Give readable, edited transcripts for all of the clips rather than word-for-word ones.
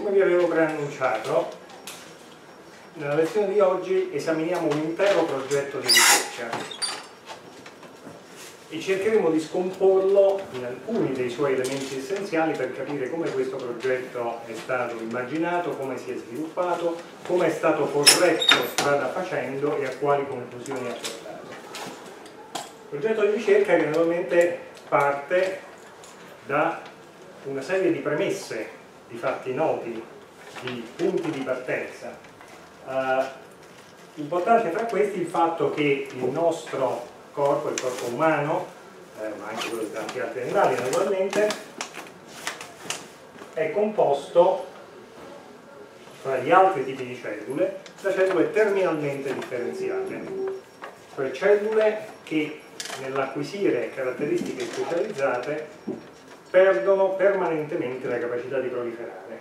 come vi avevo preannunciato, nella lezione di oggi esaminiamo un intero progetto di ricerca e cercheremo di scomporlo in alcuni dei suoi elementi essenziali per capire come questo progetto è stato immaginato, come si è sviluppato, come è stato corretto strada facendo e a quali conclusioni ha portato. Progetto di ricerca che naturalmente parte da una serie di premesse, di fatti noti, di punti di partenza. Importante fra questi il fatto che il nostro corpo, il corpo umano, ma anche quello di tanti altri animali naturalmente, è composto, tra gli altri tipi di cellule, da cellule terminalmente differenziate, cioè cellule che nell'acquisire caratteristiche specializzate perdono permanentemente la capacità di proliferare.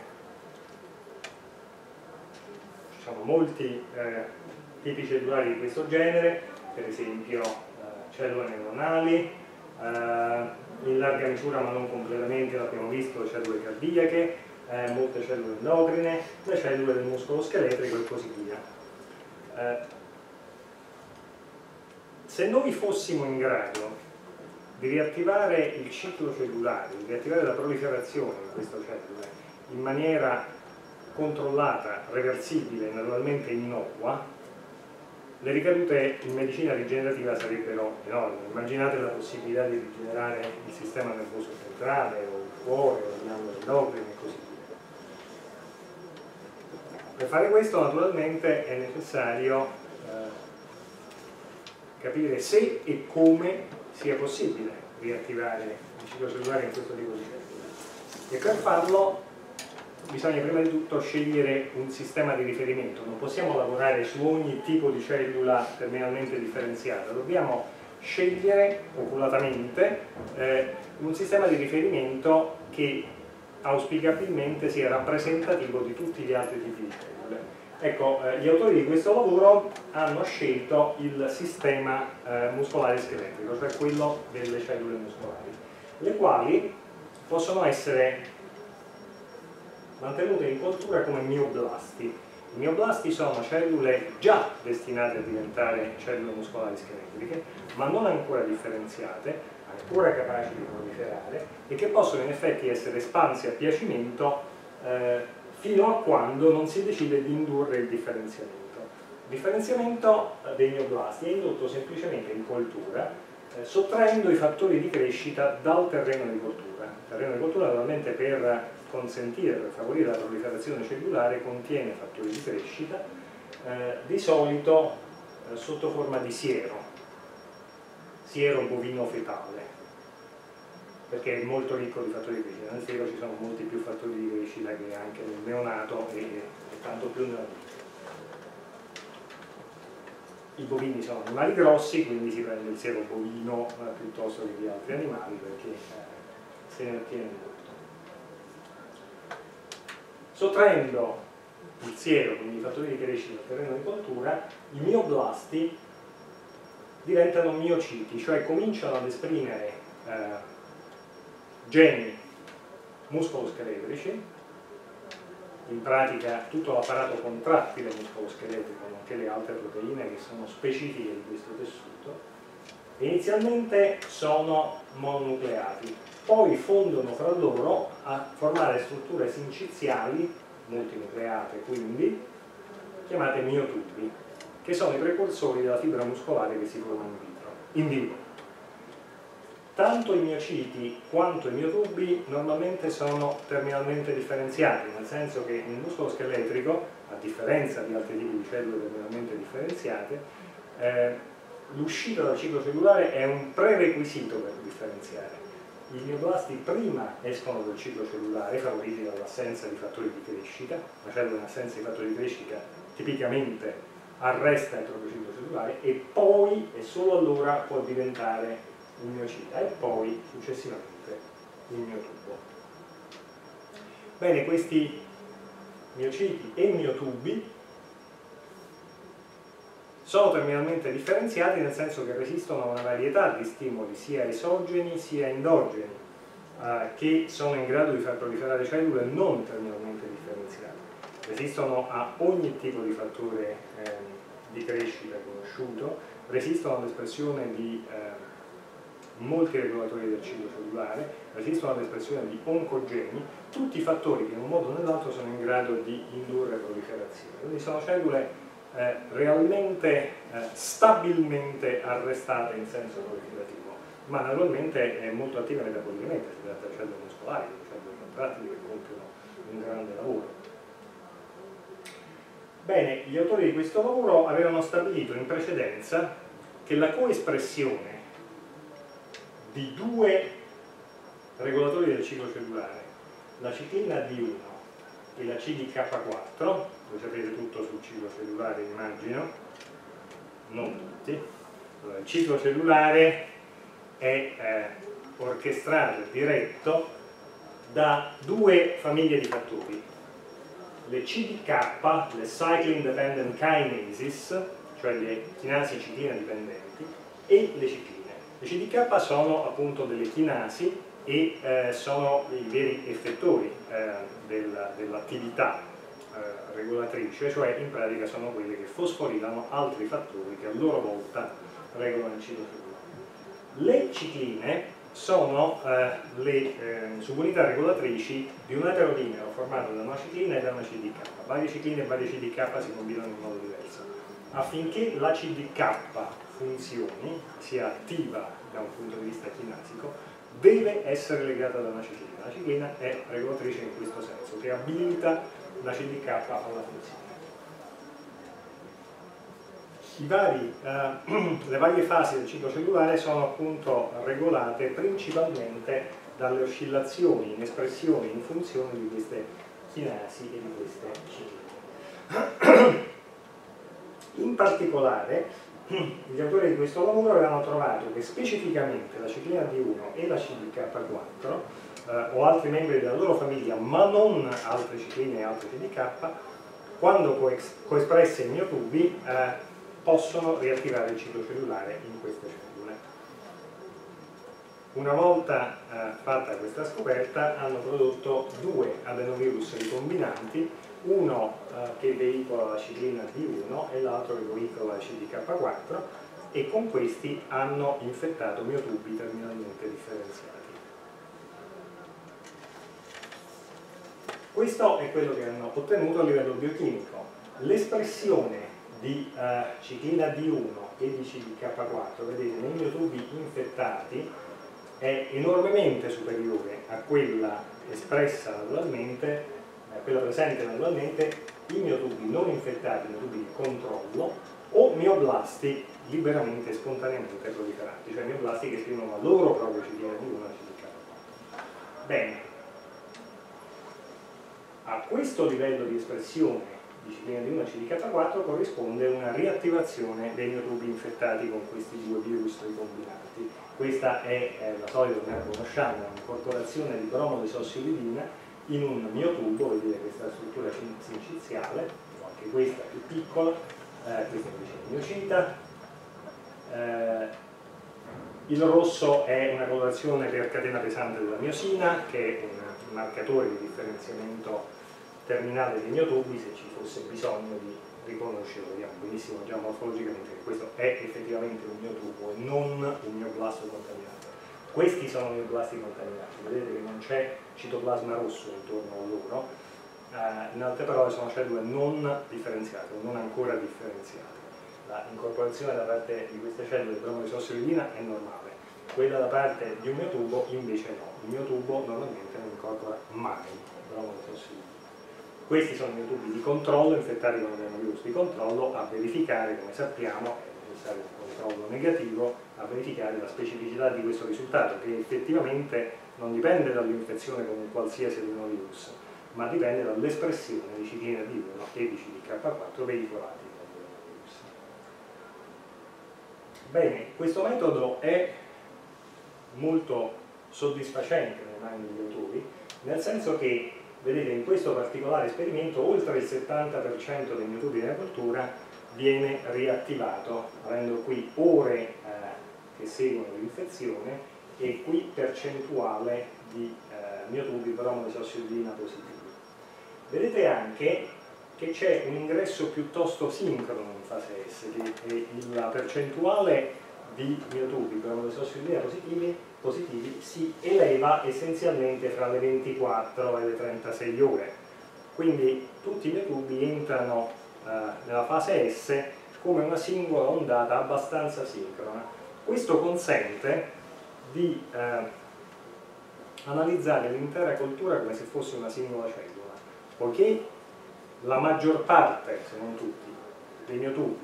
Ci sono molti tipi cellulari di questo genere, per esempio cellule neuronali, in larga misura ma non completamente, l'abbiamo visto, cellule cardiache, molte cellule endocrine, le cellule del muscolo scheletrico e così via. Se noi fossimo in grado di riattivare il ciclo cellulare, di riattivare la proliferazione di queste cellule in maniera controllata, reversibile e naturalmente innocua, le ricadute in medicina rigenerativa sarebbero enormi. Immaginate la possibilità di rigenerare il sistema nervoso centrale o il cuore o le ghiandole endocrine e così via. Per fare questo naturalmente è necessario capire se e come sia possibile riattivare il ciclo cellulare in questo tipo di cellule. E per farlo bisogna prima di tutto scegliere un sistema di riferimento. Non possiamo lavorare su ogni tipo di cellula terminalmente differenziata, dobbiamo scegliere oculatamente un sistema di riferimento che auspicabilmente sia rappresentativo di tutti gli altri tipi di cellule. Ecco, gli autori di questo lavoro hanno scelto il sistema muscolare scheletrico, cioè quello delle cellule muscolari, le quali possono essere mantenute in cultura come mioblasti. I mioblasti sono cellule già destinate a diventare cellule muscolari scheletriche, ma non ancora differenziate, ancora capaci di proliferare e che possono in effetti essere espansi a piacimento fino a quando non si decide di indurre il differenziamento. Il differenziamento dei mioblasti è indotto semplicemente in coltura, sottraendo i fattori di crescita dal terreno di coltura. Il terreno di coltura naturalmente per consentire, per favorire la proliferazione cellulare, contiene fattori di crescita, di solito sotto forma di siero bovino fetale, perché è molto ricco di fattori di crescita. Nel siero ci sono molti più fattori di crescita che anche nel neonato e tanto più nel... I bovini sono animali grossi, quindi si prende il siero bovino piuttosto che di altri animali perché se ne ottiene molto. Sottraendo il siero, quindi i fattori di crescita dal terreno di coltura, i mioblasti diventano miociti, cioè cominciano ad esprimere geni muscoloscheletrici, in pratica tutto l'apparato contrattile muscoloscheletrico, nonché le altre proteine che sono specifiche di questo tessuto. Inizialmente sono mononucleati, poi fondono fra loro a formare strutture sinciziali, multinucleate quindi, chiamate miotubi, che sono i precursori della fibra muscolare che si forma in vivo. Tanto i miociti quanto i miotubi normalmente sono terminalmente differenziati, nel senso che nel muscolo scheletrico, a differenza di altri tipi di cellule terminalmente differenziate, l'uscita dal ciclo cellulare è un prerequisito per differenziare. I mioblasti prima escono dal ciclo cellulare, favoriti dall'assenza di fattori di crescita. La cellula in assenza di fattori di crescita tipicamente arresta il proprio ciclo cellulare e poi, e solo allora, può diventare il miocita e poi successivamente il miotubo. Bene, questi miociti e miotubi sono terminalmente differenziati nel senso che resistono a una varietà di stimoli sia esogeni sia endogeni. che sono in grado di far proliferare cellule non terminalmente differenziate. Resistono a ogni tipo di fattore di crescita conosciuto, resistono all'espressione di molti regolatori del ciclo cellulare, resistono all'espressione di oncogeni, tutti fattori che in un modo o nell'altro sono in grado di indurre proliferazione. Quindi sono cellule realmente stabilmente arrestate in senso proliferativo, ma naturalmente è molto attiva metabolicamente, si tratta di cellule muscolari, di cellule contrattili che compiono un grande lavoro. Bene, gli autori di questo lavoro avevano stabilito in precedenza che la coespressione di due regolatori del ciclo cellulare, la ciclina D1 e la CDK4, voi sapete tutto sul ciclo cellulare immagino, non tutti. Allora, il ciclo cellulare è orchestrato e diretto da due famiglie di fattori, le CDK, le Cyclin Dependent Kinases, cioè le chinasi ciclina dipendenti, e le cicline. Le CDK sono appunto delle chinasi e sono i veri effettori dell'attività regolatrice, cioè in pratica sono quelle che fosforilano altri fattori che a loro volta regolano il ciclo cellulare. Le cicline sono le subunità regolatrici di un eterodimero formato da una ciclina e da una CDK. Varie cicline e varie CDK si combinano in modo diverso. Affinché la CDK funzioni, sia attiva da un punto di vista chinasico, deve essere legata da una ciclina. La ciclina è regolatrice in questo senso, che abilita la CDK alla funzione. Le varie fasi del ciclo cellulare sono appunto regolate principalmente dalle oscillazioni in espressione e in funzione di queste chinasi e di queste cicline. In particolare gli autori di questo lavoro avevano trovato che specificamente la ciclina D1 e la CDK4 o altri membri della loro famiglia, ma non altre cicline e altre CDK, quando coespresse in miotubi possono riattivare il ciclo cellulare in queste cellule. Una volta fatta questa scoperta hanno prodotto due adenovirus ricombinanti, uno che veicola la ciclina D1 e l'altro che veicola la CDK4, e con questi hanno infettato miotubi terminalmente differenziati. Questo è quello che hanno ottenuto a livello biochimico. L'espressione di ciclina D1 e di CDK4, vedete, nei miotubi infettati è enormemente superiore a quella espressa naturalmente, quella presente naturalmente in miotubi non infettati, miotubi di controllo, o mioblasti liberamente e spontaneamente proliferanti, cioè mioblasti che esprimono la loro propria ciclina D1 e CDK4. Bene, a questo livello di espressione di ciclina D1 e CDK4 corrisponde una riattivazione dei miotubi infettati con questi due virus ricombinati. Questa è la solita che noi conosciamo, un'incorporazione di bromo desossiolidina in un miotubo, vedete questa struttura sinciziale, anche questa più piccola, questa invece è miocita. Il rosso è una colorazione per catena pesante della miosina, che è un marcatore di differenziamento terminale dei miotubi, se ci fosse bisogno di riconoscerlo. Vediamo benissimo già morfologicamente che questo è effettivamente un miotubo e non un mioblasto contaminato. Questi sono mioblasti contaminati, vedete che non c'è citoplasma rosso intorno a loro, in altre parole sono cellule non differenziate, non ancora differenziate. L'incorporazione da parte di queste cellule di bromo desossiolidina è normale, quella da parte di un miotubo invece no. Il miotubo normalmente non incorpora mai bromo desossiolidina. Questi sono i miotubi di controllo infettati con adenovirus di controllo. A verificare, come sappiamo, è necessario un controllo negativo, a verificare la specificità di questo risultato, che effettivamente non dipende dall'infezione con un qualsiasi adenovirus, ma dipende dall'espressione di ciclina D1 e di CDK4 veicolati dall'adenovirus. Bene, questo metodo è molto soddisfacente nelle mani degli autori, nel senso che, vedete, in questo particolare esperimento oltre il 70% dei miotubi della cultura viene riattivato, avendo qui ore che seguono l'infezione e qui percentuale di miotubi bromo-isossiridina positivi. Vedete anche che c'è un ingresso piuttosto sincrono in fase S, che la percentuale di miotubi bromo-isossiridina positivi si eleva essenzialmente fra le 24 e le 36 ore. Quindi tutti i miotubi entrano nella fase S come una singola ondata abbastanza sincrona. Questo consente di analizzare l'intera coltura come se fosse una singola cellula, poiché la maggior parte, se non tutti, dei miotubi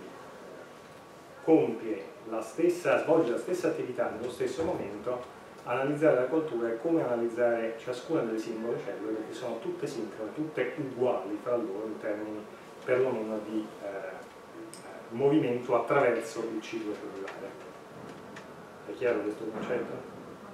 svolge la stessa attività nello stesso momento. Analizzare la coltura è come analizzare ciascuna delle singole cellule, perché sono tutte sincrone, tutte uguali fra loro in termini perlomeno di movimento attraverso il ciclo cellulare. È chiaro questo concetto?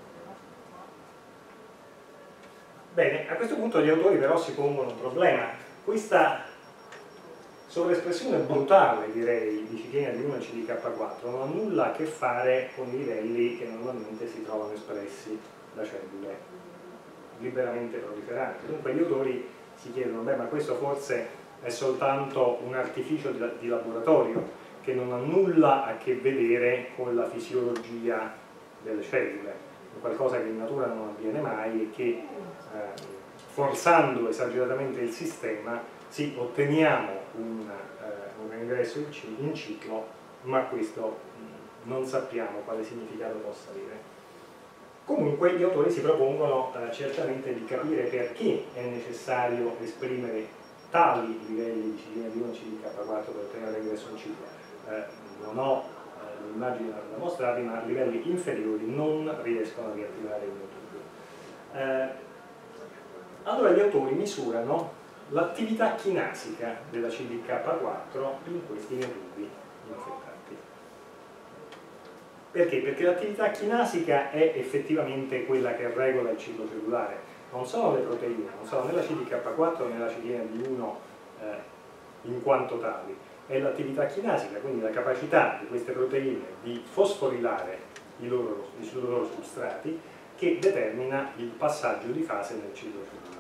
Bene, a questo punto gli autori però si pongono un problema. Questa sovraespressione brutale, direi, di ciclina di 1 CDK4 non ha nulla a che fare con i livelli che normalmente si trovano espressi da cellule liberamente proliferanti. Dunque gli autori si chiedono, beh, ma questo forse è soltanto un artificio di laboratorio che non ha nulla a che vedere con la fisiologia delle cellule, qualcosa che in natura non avviene mai e che forzando esageratamente il sistema sì, otteniamo un ingresso in ciclo, ma questo non sappiamo quale significato possa avere. Comunque gli autori si propongono certamente di capire perché è necessario esprimere tali livelli di ciclina di 1 CDK4 per ottenere l'ingresso in ciclo. Non ho l'immagine da mostrarvi, ma a livelli inferiori non riescono a riattivare il miotubo. Allora gli autori misurano l'attività chinasica della CDK4 in questi miotubi infettati. Perché? Perché l'attività chinasica è effettivamente quella che regola il ciclo cellulare. Non sono le proteine, non sono né la CDK4 né la ciclina di 1 in quanto tali, è l'attività chinasica, quindi la capacità di queste proteine di fosforilare i loro substrati, che determina il passaggio di fase nel ciclo cellulare.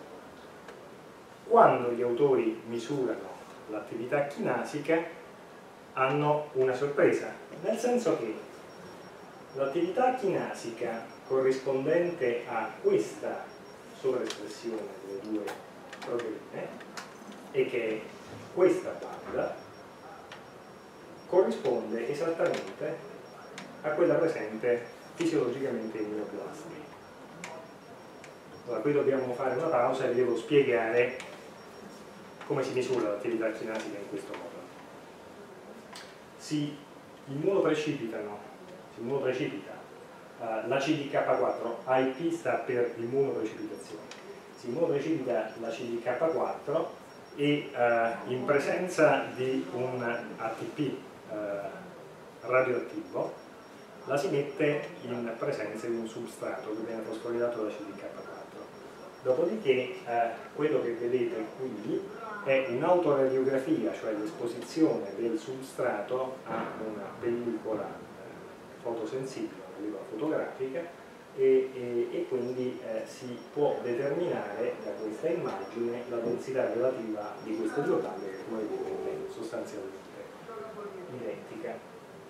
Quando gli autori misurano l'attività chinasica hanno una sorpresa, nel senso che l'attività chinasica corrispondente a questa sovraespressione delle due proteine, e che è questa banda, corrisponde esattamente a quella presente fisiologicamente in neoplasti. Allora qui dobbiamo fare una pausa e vi devo spiegare come si misura l'attività chinasica in questo modo. Si immunoprecipita la CDK4, IP sta per immunoprecipitazione, si immunoprecipita la CDK4 e in presenza di un ATP radioattivo la si mette in presenza di un substrato che viene fosforilato da CDK4. Dopodiché quello che vedete qui è un'autoradiografia, cioè l'esposizione del substrato a una pellicola fotosensibile, una pellicola fotografica, e quindi si può determinare da questa immagine la densità relativa di queste due bande, che come vedete è sostanzialmente identica.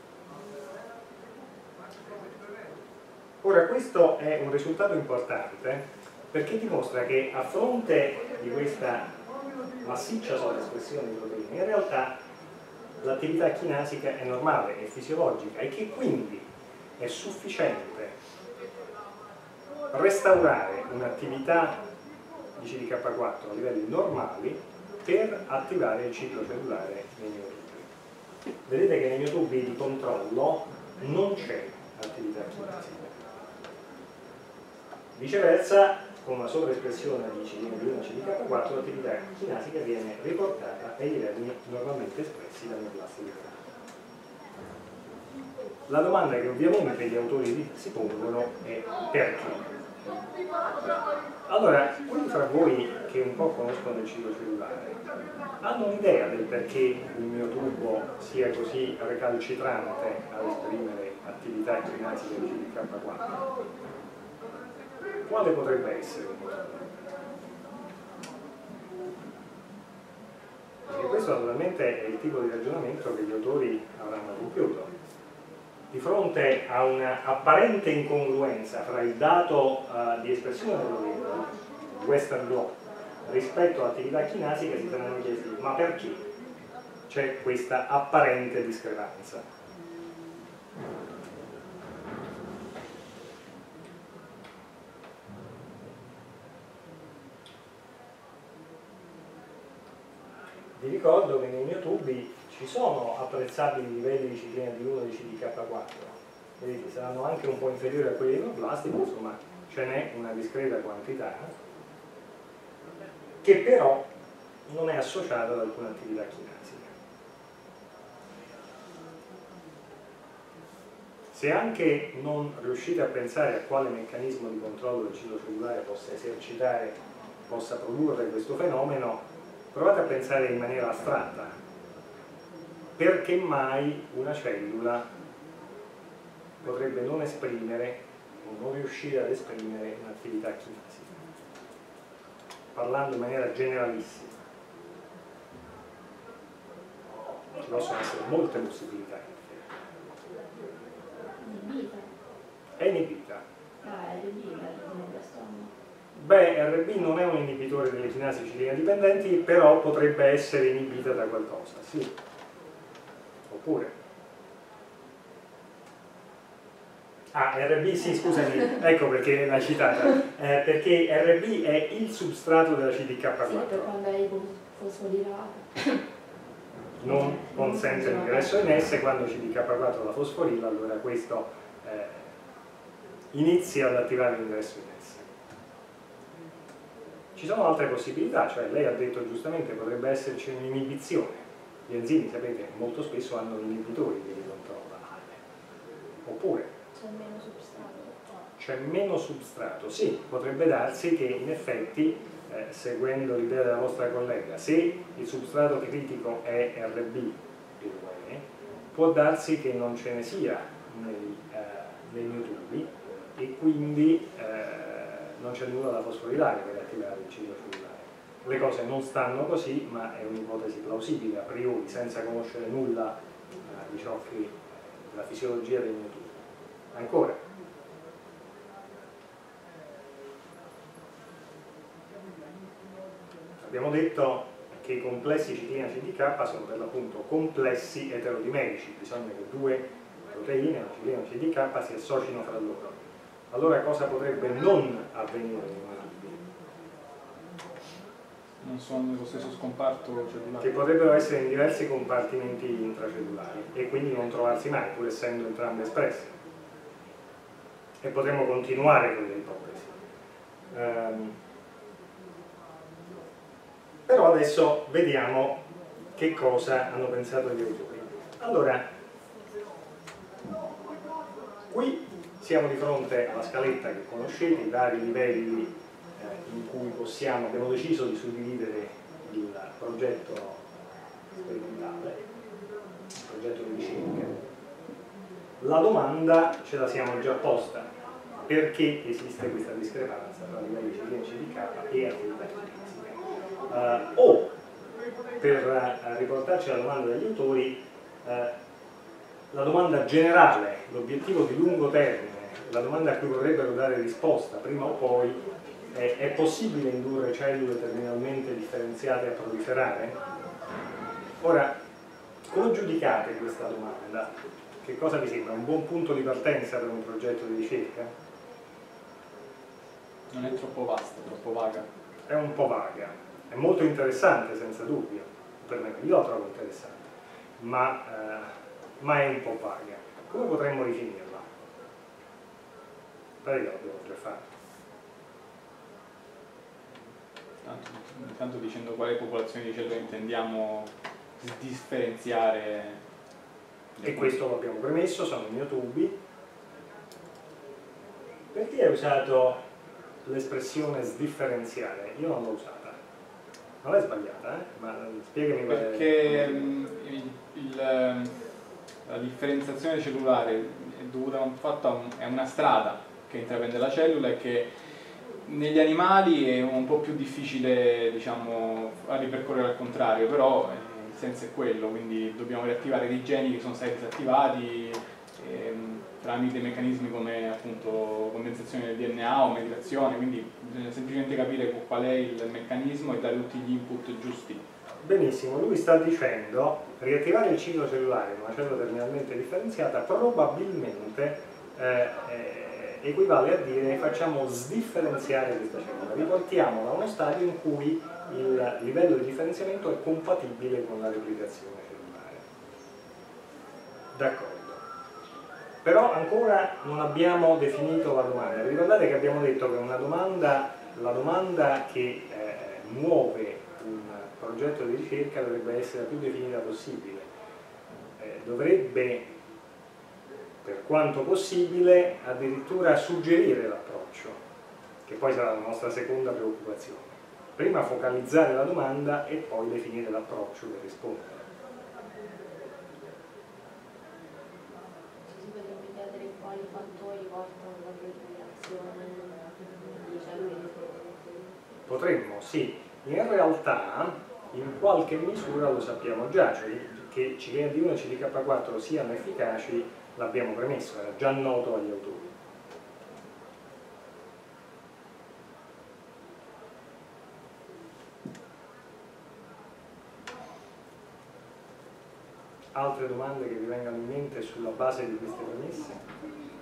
Ora questo è un risultato importante perché dimostra che a fronte di questa massiccia sovraespressione di proteine in realtà l'attività chinasica è normale, è fisiologica e che quindi è sufficiente restaurare un'attività di CDK4 a livelli normali per attivare il ciclo cellulare nei miotubi. Vedete che nei miotubi di controllo non c'è attività chinasica. Viceversa, con una sovraespressione di ciclina di 1 CDK4 l'attività chinasica viene riportata ai livelli normalmente espressi dal neoplasti virale. La domanda che ovviamente gli autori si pongono è perché? Allora, quelli fra voi che un po' conoscono il ciclo cellulare hanno un'idea del perché il mio tubo sia così recalcitrante ad esprimere attività kinasiche di CDK4? Quale potrebbe essere il motivo? Perché questo naturalmente è il tipo di ragionamento che gli autori avranno compiuto. Di fronte a un'apparente incongruenza fra il dato di espressione dell'oveolo, Western blot, rispetto all'attività chinasica, si saranno chiesti ma perché c'è questa apparente discrepanza? Vi ricordo che nei miotubi ci sono apprezzabili livelli di ciclina di 1 di CDK4, vedete, saranno anche un po' inferiori a quelli dei neoplasti, ma insomma ce n'è una discreta quantità che però non è associata ad alcuna attività kinasica. Se anche non riuscite a pensare a quale meccanismo di controllo del ciclo cellulare possa produrre questo fenomeno, provate a pensare in maniera astratta. Perché mai una cellula potrebbe non esprimere o non riuscire ad esprimere un'attività kinasica? Parlando in maniera generalissima. Ci possono essere molte possibilità. Inibita. È inibita. RB, Beh, RB non è un inibitore delle chinasi ciclina dipendenti, però potrebbe essere inibita da qualcosa, sì. Oppure? RB, sì, scusami, ecco perché l'hai citata. Perché RB è il substrato della CDK4. Sì, per quando è fosforilato. Non consente l'ingresso in S, quando CDK4 la fosforila, allora questo inizia ad attivare l'ingresso in S. Ci sono altre possibilità, cioè lei ha detto giustamente potrebbe esserci un'inibizione. Gli enzimi, sapete, molto spesso hanno inibitori che li controllano. Oppure C'è meno substrato. c'è meno substrato. Sì, potrebbe darsi che in effetti, seguendo l'idea della vostra collega, se il substrato critico è RB e lo è, può darsi che non ce ne sia nei miotubi e quindi non c'è nulla da fosforilare per attivare il ciclo cellulare. Le cose non stanno così, ma è un'ipotesi plausibile a priori, senza conoscere nulla di ciò che della fisiologia dei miotubi. Ancora, abbiamo detto che i complessi ciclina CDK sono per l'appunto complessi eterodimerici, bisogna che due proteine, la ciclina e la CDK, si associno fra loro. Allora cosa potrebbe non avvenire nei miotubi? Non sono nello stesso scomparto cellulare. Che potrebbero essere in diversi compartimenti intracellulari e quindi non trovarsi mai, pur essendo entrambe espresse. E potremmo continuare con le ipotesi. Però adesso vediamo che cosa hanno pensato gli autori. Allora, qui siamo di fronte alla scaletta che conoscete, i vari livelli in cui abbiamo deciso di suddividere il progetto sperimentale, il progetto di ricerca. La domanda ce la siamo già posta: perché esiste questa discrepanza tra livelli ciclina CDK e attività kinesica? O, per riportarci alla domanda degli autori, la domanda generale, l'obiettivo di lungo termine, la domanda a cui vorrebbero dare risposta prima o poi, è possibile indurre cellule terminalmente differenziate a proliferare? Ora, come giudicate questa domanda? Che cosa vi sembra? Un buon punto di partenza per un progetto di ricerca? Non è troppo vasta, troppo vaga. È un po' vaga, è molto interessante senza dubbio, per me io la trovo interessante, ma è un po' vaga. Come potremmo definirla? Prego, l'abbiamo già fatto. Intanto dicendo quale popolazione di cellule intendiamo differenziare. E questo l'abbiamo premesso, sono i miotubi. Perché hai usato l'espressione sdifferenziare, io non l'ho usata. Non è sbagliata, ma spiegami qual è. Perché la differenziazione cellulare è dovuta a un fatto, è una strada che intraprende la cellula e che negli animali è un po' più difficile, diciamo, a ripercorrere al contrario, però il senso è quello, quindi dobbiamo riattivare dei geni che sono stati disattivati tramite meccanismi come appunto condensazione del DNA o metilazione, quindi bisogna semplicemente capire qual è il meccanismo e dare tutti gli input giusti. Benissimo, lui sta dicendo riattivare il ciclo cellulare in una cellula terminalmente differenziata probabilmente equivale a dire facciamo sdifferenziare questa cellula, riportiamola a uno stadio in cui il livello di differenziamento è compatibile con la replicazione cellulare. D'accordo. Però ancora non abbiamo definito la domanda. Vi ricordate che abbiamo detto che la domanda che muove un progetto di ricerca dovrebbe essere la più definita possibile. Dovrebbe, per quanto possibile, addirittura suggerire l'approccio, che poi sarà la nostra seconda preoccupazione. Prima focalizzare la domanda e poi definire l'approccio per rispondere. Ci si potrebbe chiedere quali fattori portano alla proliferazione di cellule. Potremmo, sì. In realtà, in qualche misura lo sappiamo già, cioè che CDND1 e CDK4 siano efficaci l'abbiamo premesso, era già noto agli autori. Altre domande che vi vengano in mente sulla base di queste premesse?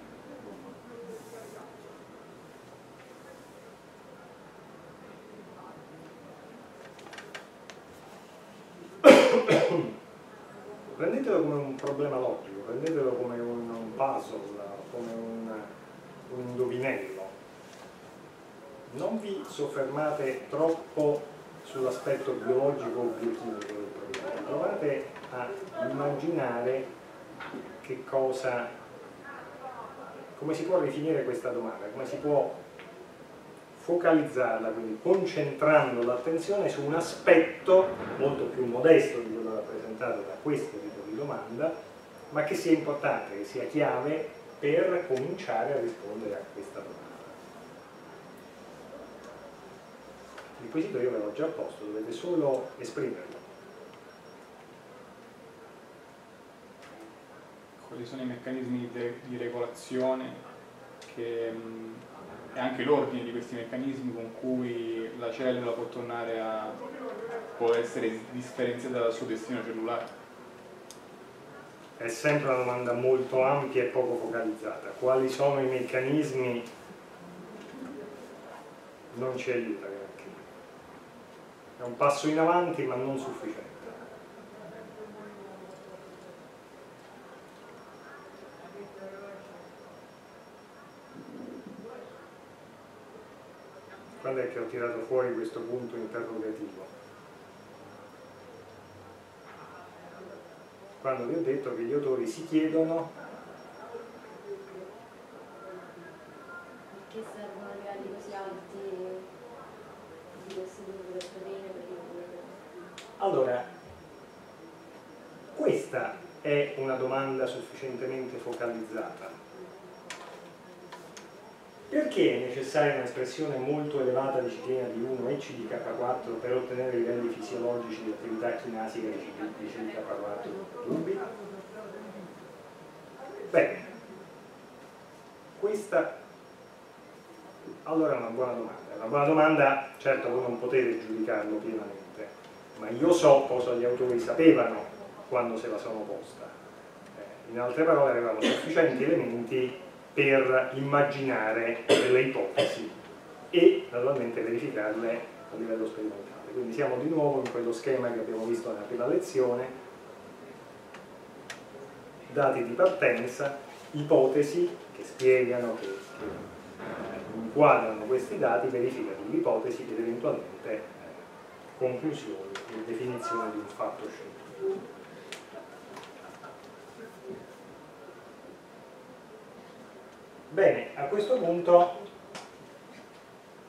Prendetelo come un problema logico, prendetelo come un puzzle, come un indovinello. Non vi soffermate troppo sull'aspetto biologico o biochimico del problema, provate a immaginare che cosa, come si può rifinire questa domanda, come si può focalizzarla, quindi concentrando l'attenzione su un aspetto molto più modesto di quello rappresentato da questo tipo di domanda, ma che sia importante, che sia chiave per cominciare a rispondere a questa domanda. Il quesito io ve l'ho già posto, dovete solo esprimerlo. Quali sono i meccanismi di regolazione e anche l'ordine di questi meccanismi con cui la cellula può essere differenziata dal suo destino cellulare? È sempre una domanda molto ampia e poco focalizzata. Quali sono i meccanismi? Non ci aiuta granché. È un passo in avanti ma non sufficiente. Quando è che ho tirato fuori questo punto interrogativo? Quando vi ho detto che gli autori si chiedono Perché servono livelli così alti di questo tipo di proteine per riproporre? allora, questa è una domanda sufficientemente focalizzata. Perché è necessaria un'espressione molto elevata di CDND1 e CDK4 per ottenere livelli fisiologici di attività chinasica di CDK4 dubbi? Bene, questa allora è una buona domanda. È una buona domanda, certo voi non potete giudicarlo pienamente, ma io so cosa gli autori sapevano quando se la sono posta. In altre parole avevamo sufficienti elementi per immaginare delle ipotesi e naturalmente verificarle a livello sperimentale. Quindi siamo di nuovo in quello schema che abbiamo visto nella prima lezione: dati di partenza, ipotesi che spiegano, che inquadrano questi dati, verifica dell'ipotesi ed eventualmente conclusioni e definizione di un fatto scientifico. Bene, a questo punto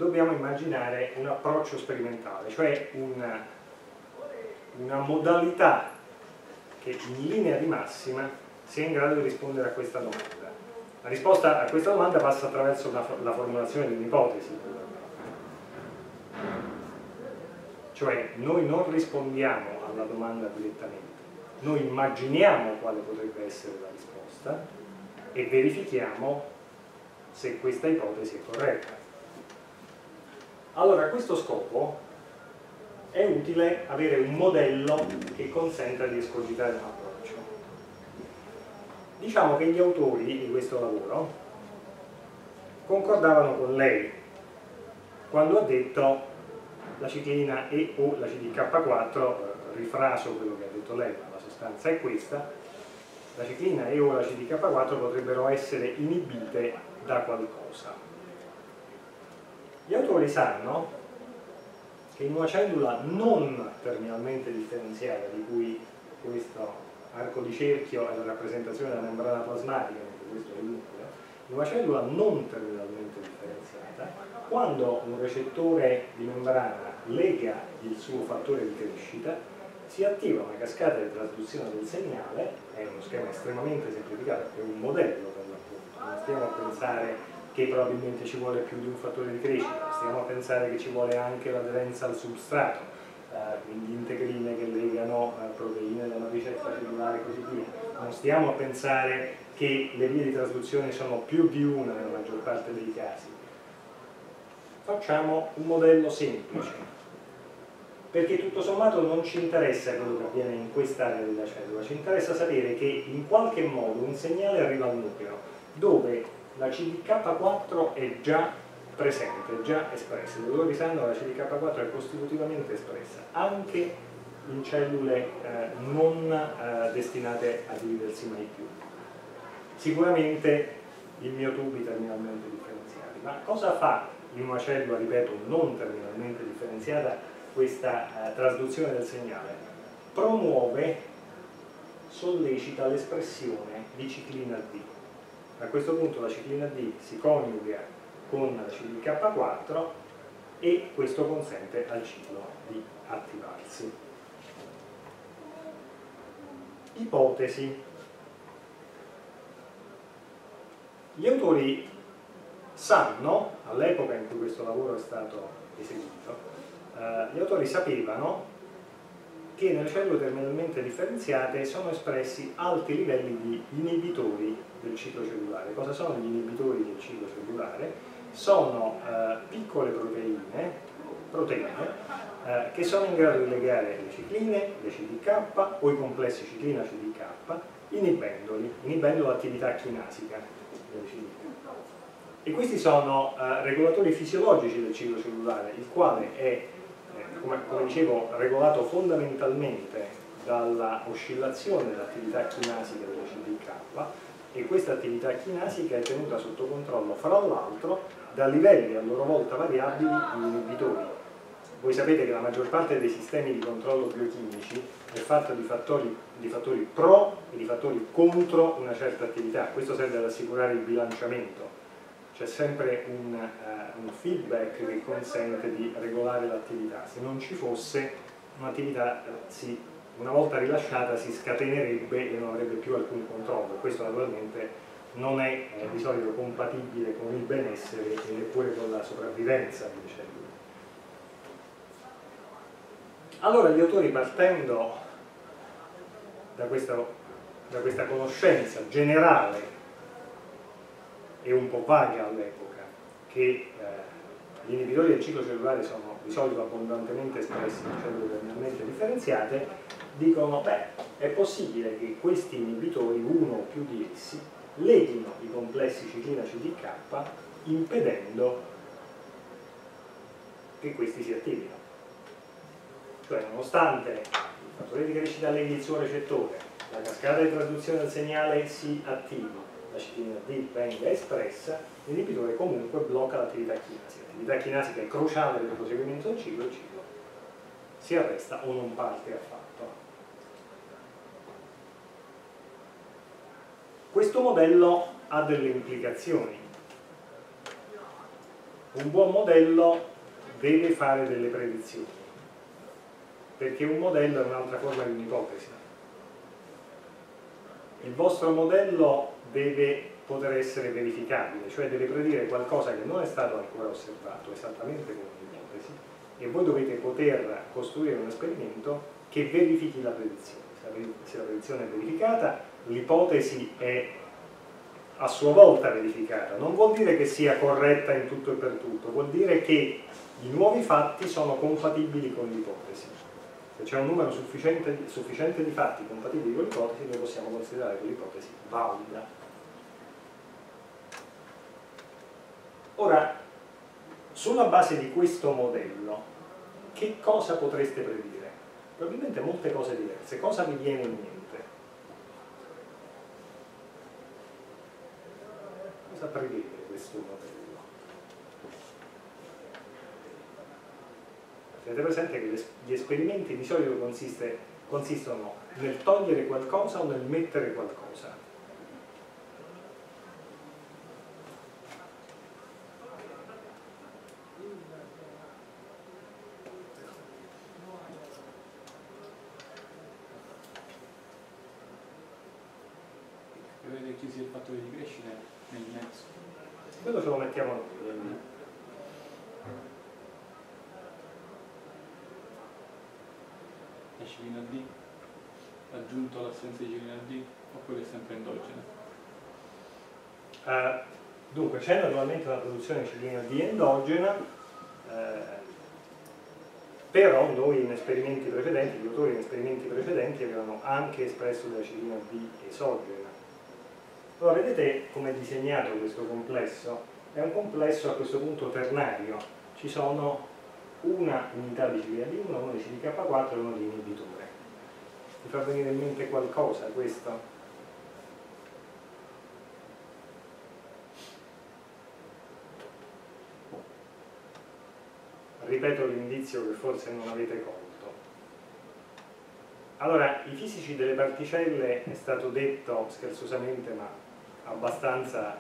dobbiamo immaginare un approccio sperimentale, cioè una modalità che in linea di massima sia in grado di rispondere a questa domanda. La risposta a questa domanda passa attraverso la formulazione di un'ipotesi. Cioè noi non rispondiamo alla domanda direttamente, noi immaginiamo quale potrebbe essere la risposta e verifichiamo se questa ipotesi è corretta. Allora a questo scopo è utile avere un modello che consenta di escogitare un approccio. Diciamo che gli autori di questo lavoro concordavano con lei quando ha detto la ciclina e o la CDK4, rifraso quello che ha detto lei, ma la sostanza è questa, la ciclina e o la CDK4 potrebbero essere inibite da qualcosa. Gli autori sanno che in una cellula non terminalmente differenziata, di cui questo arco di cerchio è la rappresentazione della membrana plasmatica, mentre questo è il nucleo, in una cellula non terminalmente differenziata, quando un recettore di membrana lega il suo fattore di crescita, si attiva una cascata di trasduzione del segnale, è uno schema estremamente semplificato, è un modello per l'appunto, non stiamo a pensare che probabilmente ci vuole più di un fattore di crescita, stiamo a pensare che ci vuole anche l'aderenza al substrato, quindi integrine che legano proteine della matrice extracellulare e così via. Non stiamo a pensare che le vie di trasduzione sono più di una nella maggior parte dei casi. Facciamo un modello semplice, perché tutto sommato non ci interessa quello che avviene in quest'area della cellula, ci interessa sapere che in qualche modo un segnale arriva al nucleo, dove la CDK4 è già presente, è già espressa. I autori sanno che la CDK4 è costitutivamente espressa, anche in cellule non destinate a dividersi mai più. Sicuramente in miotubi terminalmente differenziati. Ma cosa fa in una cellula, ripeto, non terminalmente differenziata questa trasduzione del segnale? Promuove, sollecita l'espressione di ciclina D. A questo punto la ciclina D si coniuga con la CDK4 e questo consente al ciclo di attivarsi. Ipotesi. Gli autori sanno, all'epoca in cui questo lavoro è stato eseguito, gli autori sapevano che nelle cellule terminalmente differenziate sono espressi alti livelli di inibitori del ciclo cellulare. Cosa sono gli inibitori del ciclo cellulare? Sono piccole proteine che sono in grado di legare le cicline, le CDK o i complessi ciclina-CDK inibendo l'attività chinasica delle CDK. E questi sono regolatori fisiologici del ciclo cellulare, il quale è, come dicevo, regolato fondamentalmente dalla oscillazione dell'attività chinasica delle CDK, e questa attività chinasica è tenuta sotto controllo, fra l'altro, da livelli a loro volta variabili di inibitori. Voi sapete che la maggior parte dei sistemi di controllo biochimici è fatta di fattori pro e di fattori contro una certa attività. Questo serve ad assicurare il bilanciamento. C'è sempre un feedback che consente di regolare l'attività. Se non ci fosse, un'attività una volta rilasciata si scatenerebbe e non avrebbe più alcun controllo. Questo naturalmente non è di solito compatibile con il benessere e neppure con la sopravvivenza delle cellule. Allora gli autori, partendo da questa conoscenza generale e un po' vaga all'epoca, che gli inibitori del ciclo cellulare sono di solito abbondantemente espressi in cellule terminalmente differenziate, dicono, è possibile che questi inibitori, uno o più di essi, leghino i complessi ciclina-CDK impedendo che questi si attivino. Cioè, nonostante il fattore di crescita leghi il suo recettore, la cascata di trasduzione del segnale si attivi, la ciclina D venga espressa, l'inibitore comunque blocca l'attività chinasica. L'attività chinasica è cruciale per il proseguimento del ciclo, il ciclo si arresta o non parte affatto. Questo modello ha delle implicazioni. Un buon modello deve fare delle predizioni, perché un modello è un'altra forma di un'ipotesi. Il vostro modello deve poter essere verificabile, cioè deve predire qualcosa che non è stato ancora osservato esattamente come un'ipotesi, e voi dovete poter costruire un esperimento che verifichi la predizione. Se la predizione è verificata, l'ipotesi è a sua volta verificata. Non vuol dire che sia corretta in tutto e per tutto, vuol dire che i nuovi fatti sono compatibili con l'ipotesi. Se c'è un numero sufficiente di fatti compatibili con l'ipotesi, noi possiamo considerare quell'ipotesi valida. Ora, sulla base di questo modello, che cosa potreste predire? Probabilmente molte cose diverse. Cosa vi viene in mente? Cosa prevede questo modello? Tenete presente che gli esperimenti di solito consistono nel togliere qualcosa o nel mettere qualcosa. Vedete chi sia il fattore di crescita nel mezzo. Quello ce lo mettiamo noi. La cellina D, aggiunto l'assenza di cellina D, oppure è sempre endogena? Dunque c'è naturalmente una produzione di cellina D endogena, però noi in esperimenti precedenti, gli autori in esperimenti precedenti avevano anche espresso della cellina D esogena. Allora vedete come è disegnato questo complesso? È un complesso a questo punto ternario, ci sono una unità di cellina D1, una di CDK4 e uno di inibitore. Vi fa venire in mente qualcosa questo? Ripeto l'indizio che forse non avete colto. Allora, i fisici delle particelle, è stato detto scherzosamente ma abbastanza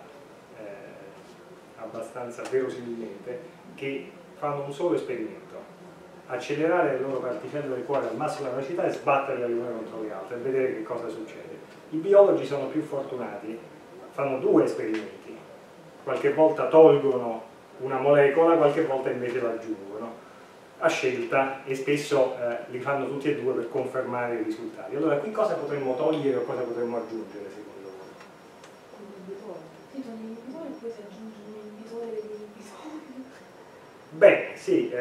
verosimilmente, che fanno un solo esperimento: accelerare le loro particelle del cuore al massimo della velocità e sbatterle le une contro le altre e vedere che cosa succede. I biologi sono più fortunati, fanno due esperimenti, qualche volta tolgono una molecola, qualche volta invece l'aggiungono a scelta, e spesso li fanno tutti e due per confermare i risultati. Allora qui cosa potremmo togliere o cosa potremmo aggiungere secondo voi? L'inibitore. Si toglie l'inibitore e poi si aggiunge un inibitore dell'inibitore. Bene, sì,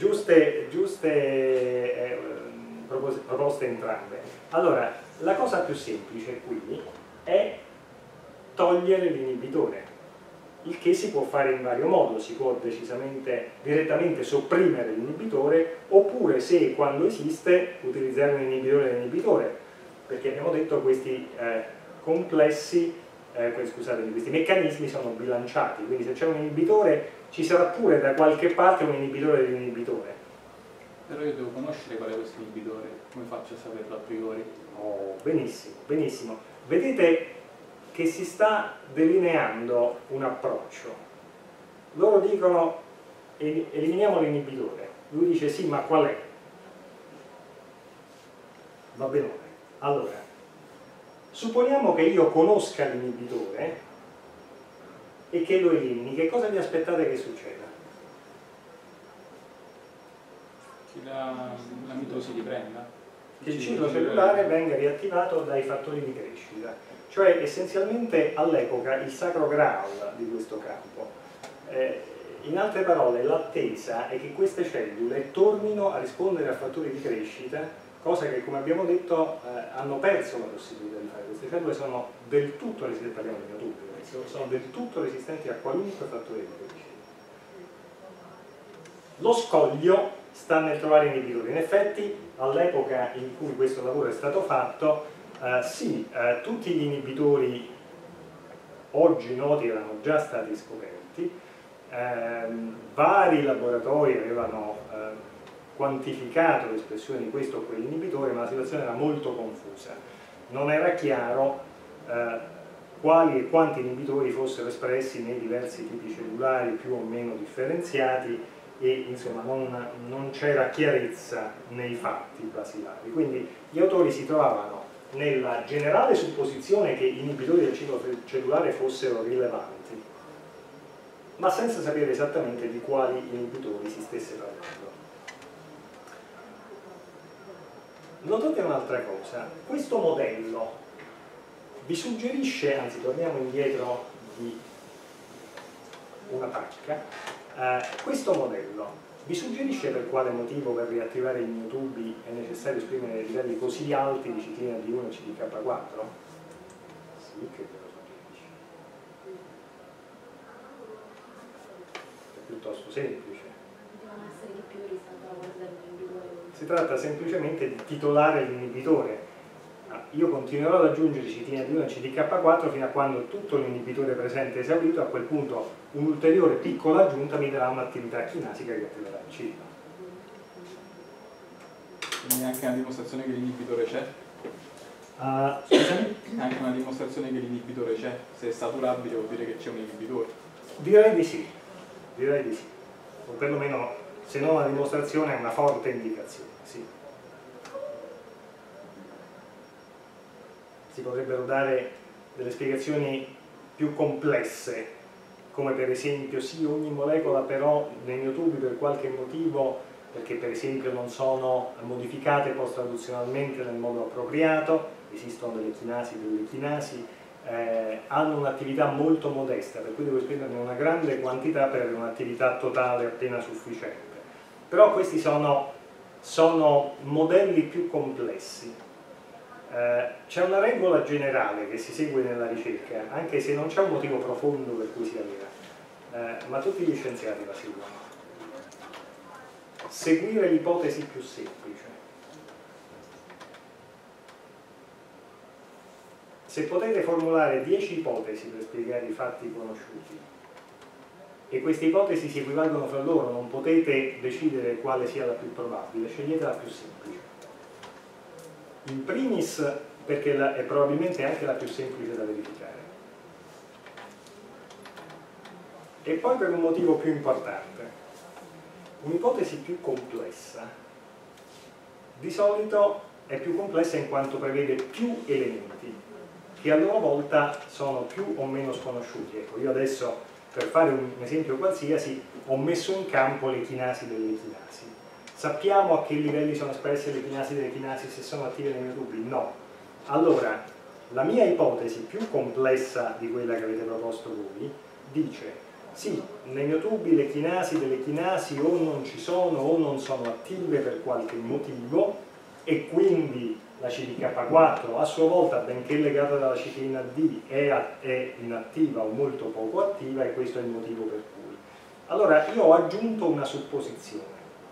giuste proposte entrambe. Allora, la cosa più semplice qui è togliere l'inibitore, il che si può fare in vario modo. Si può decisamente direttamente sopprimere l'inibitore, oppure, se quando esiste, utilizzare un inibitore dell'inibitore, perché abbiamo detto questi complessi, questi meccanismi sono bilanciati, quindi se c'è un inibitore ci sarà pure da qualche parte un inibitore dell'inibitore. Però io devo conoscere qual è questo inibitore, come faccio a saperlo a priori? Oh, benissimo, benissimo. Vedete che si sta delineando un approccio. Loro dicono eliminiamo l'inibitore, lui dice sì, ma qual è? Va bene. Allora, supponiamo che io conosca l'inibitore e che lo elimini, che cosa vi aspettate che succeda? Che la mitosi riprenda? Che il ciclo cellulare venga riattivato dai fattori di crescita, cioè essenzialmente all'epoca il sacro graal di questo campo. In altre parole, l'attesa è che queste cellule tornino a rispondere a fattori di crescita, cosa che, come abbiamo detto, hanno perso la possibilità di fare. Queste cellule sono del tutto resistenti, parliamo di naturi, sono del tutto resistenti a qualunque fattore di crescita. Lo scoglio sta nel trovare inibitori. In effetti, all'epoca in cui questo lavoro è stato fatto, tutti gli inibitori oggi noti erano già stati scoperti, vari laboratori avevano quantificato l'espressione di questo o quell'inibitore, ma la situazione era molto confusa. Non era chiaro quali e quanti inibitori fossero espressi nei diversi tipi cellulari più o meno differenziati e insomma non c'era chiarezza nei fatti basilari. Quindi gli autori si trovavano nella generale supposizione che gli inibitori del ciclo cellulare fossero rilevanti, ma senza sapere esattamente di quali inibitori si stesse parlando. Notate un'altra cosa, questo modello vi suggerisce, anzi torniamo indietro di una pacca, questo modello vi suggerisce per quale motivo per riattivare i miotubi è necessario esprimere livelli così alti di ciclina D1 e CDK4? Sì, che ve lo suggerisce. È piuttosto semplice. Devono essere di più rispetto alla quantità di inibitore. Si tratta semplicemente di titolare l'inibitore. Io continuerò ad aggiungere citina D1 e CDK4 fino a quando tutto l'inibitore presente è esaurito, a quel punto un'ulteriore piccola aggiunta mi darà un'attività chinasica che attiverà il ciclo. Quindi anche una dimostrazione che l'inibitore c'è? Scusami? Anche una dimostrazione che l'inibitore c'è, se è saturabile vuol dire che c'è un inibitore. Direi di sì, o perlomeno se non una dimostrazione è una forte indicazione, sì. Si potrebbero dare delle spiegazioni più complesse, come per esempio sì, ogni molecola però nei miotubi per qualche motivo, perché per esempio non sono modificate post-traduzionalmente nel modo appropriato, esistono delle chinasi, hanno un'attività molto modesta, per cui devo esprimerne una grande quantità per avere un'attività totale appena sufficiente. Però questi sono modelli più complessi. C'è una regola generale che si segue nella ricerca, anche se non c'è un motivo profondo per cui sia vera, ma tutti gli scienziati la seguono. Seguire l'ipotesi più semplice. Se potete formulare 10 ipotesi per spiegare i fatti conosciuti e queste ipotesi si equivalgono fra loro, non potete decidere quale sia la più probabile, scegliete la più semplice. In primis perché è probabilmente anche la più semplice da verificare, e poi per un motivo più importante. Un'ipotesi più complessa di solito è più complessa in quanto prevede più elementi che a loro volta sono più o meno sconosciuti. Ecco, io adesso per fare un esempio qualsiasi ho messo in campo le chinasi delle chinasi. Sappiamo a che livelli sono espresse le chinasi delle chinasi, se sono attive nei miotubi? No. Allora, la mia ipotesi più complessa di quella che avete proposto voi dice sì, nei miotubi le chinasi delle chinasi o non ci sono o non sono attive per qualche motivo e quindi la CDK4 a sua volta, benché legata dalla ciclina D, è inattiva o molto poco attiva, e questo è il motivo per cui. Allora, io ho aggiunto una supposizione.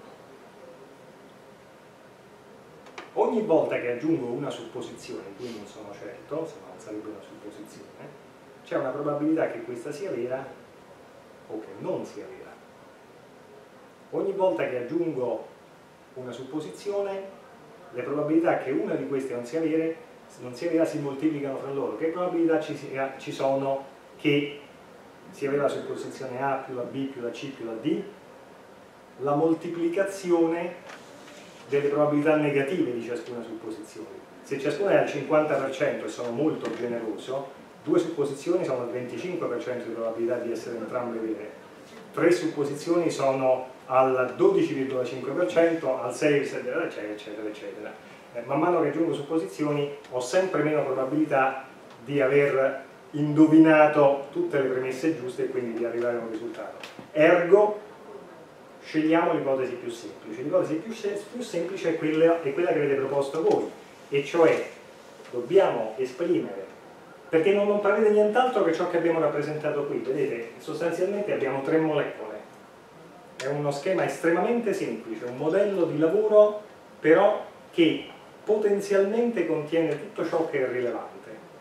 Ogni volta che aggiungo una supposizione, di cui non sono certo, se no non sarebbe una supposizione, c'è una probabilità che questa sia vera o che non sia vera. Ogni volta che aggiungo una supposizione, le probabilità che una di queste non sia vera si moltiplicano fra loro. Che probabilità ci sono che sia vera la supposizione A più la B più la C più la D? La moltiplicazione delle probabilità negative di ciascuna supposizione. Se ciascuna è al 50% e sono molto generoso, due supposizioni sono al 25% di probabilità di essere entrambe vere, 3 supposizioni sono al 12,5%, al 6%, eccetera, eccetera, eccetera. Man mano che aggiungo supposizioni ho sempre meno probabilità di aver indovinato tutte le premesse giuste e quindi di arrivare a un risultato. Ergo, scegliamo l'ipotesi più semplice. L'ipotesi più semplice è quella che avete proposto voi, e cioè dobbiamo esprimere, perché non prevede nient'altro che ciò che abbiamo rappresentato qui. Vedete, sostanzialmente abbiamo 3 molecole. È uno schema estremamente semplice, un modello di lavoro però che potenzialmente contiene tutto ciò che è rilevante.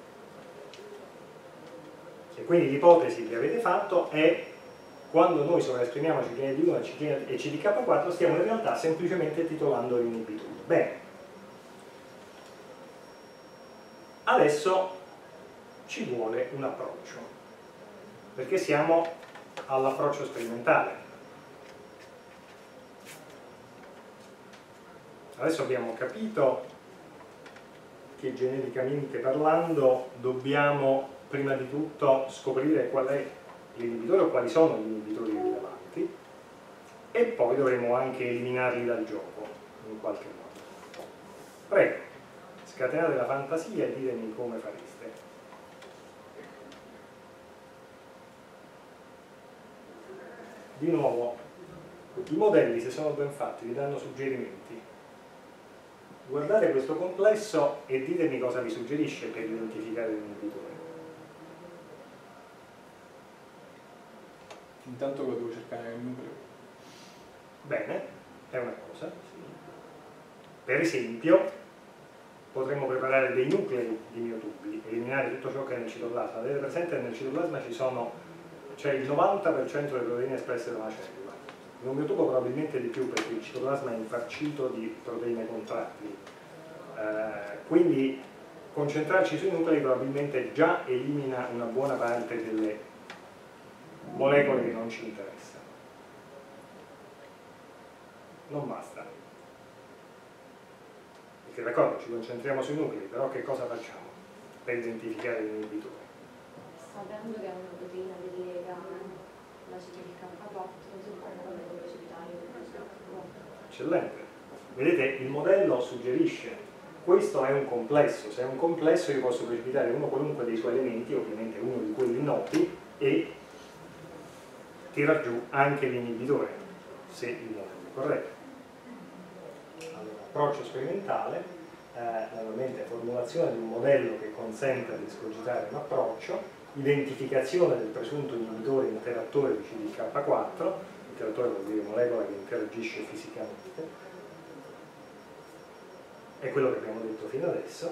E quindi l'ipotesi che avete fatto è: quando noi sovraesprimiamo ciclina D1 e CDK4 stiamo in realtà semplicemente titolando l'inibitore. Bene, adesso ci vuole un approccio, perché siamo all'approccio sperimentale. Adesso abbiamo capito che genericamente parlando dobbiamo prima di tutto scoprire qual è l'inibitore o quali sono gli inibitori rilevanti, e poi dovremo anche eliminarli dal gioco in qualche modo. Prego, scatenate la fantasia e ditemi come fareste. Di nuovo, i modelli, se sono ben fatti, vi danno suggerimenti. Guardate questo complesso e ditemi cosa vi suggerisce per identificare l'inibitore. Intanto lo devo cercare nel nucleo. Bene, è una cosa. Sì. Per esempio, potremmo preparare dei nuclei di miotubi, eliminare tutto ciò che è nel citoplasma. Vedete presente che nel citoplasma c'è il 90% delle proteine espresse da una cellula. In un miotubo probabilmente di più, perché il citoplasma è infarcito di proteine contrattili. Quindi concentrarci sui nuclei probabilmente già elimina una buona parte delle molecole che non ci interessano. Non basta. Perché d'accordo, ci concentriamo sui nuclei, però che cosa facciamo per identificare l'inibitore? Sapendo che è una proteina che lega la CTLK4, si può precipitare il. Eccellente. Vedete, il modello suggerisce, questo è un complesso, se è un complesso io posso precipitare uno qualunque dei suoi elementi, ovviamente uno di quelli noti, e tirar giù anche l'inibitore, se il modello è corretto. Allora, approccio sperimentale, naturalmente formulazione di un modello che consenta di escogitare un approccio, identificazione del presunto inibitore interattore di CDK4, interattore vuol dire molecola che interagisce fisicamente, è quello che abbiamo detto fino adesso,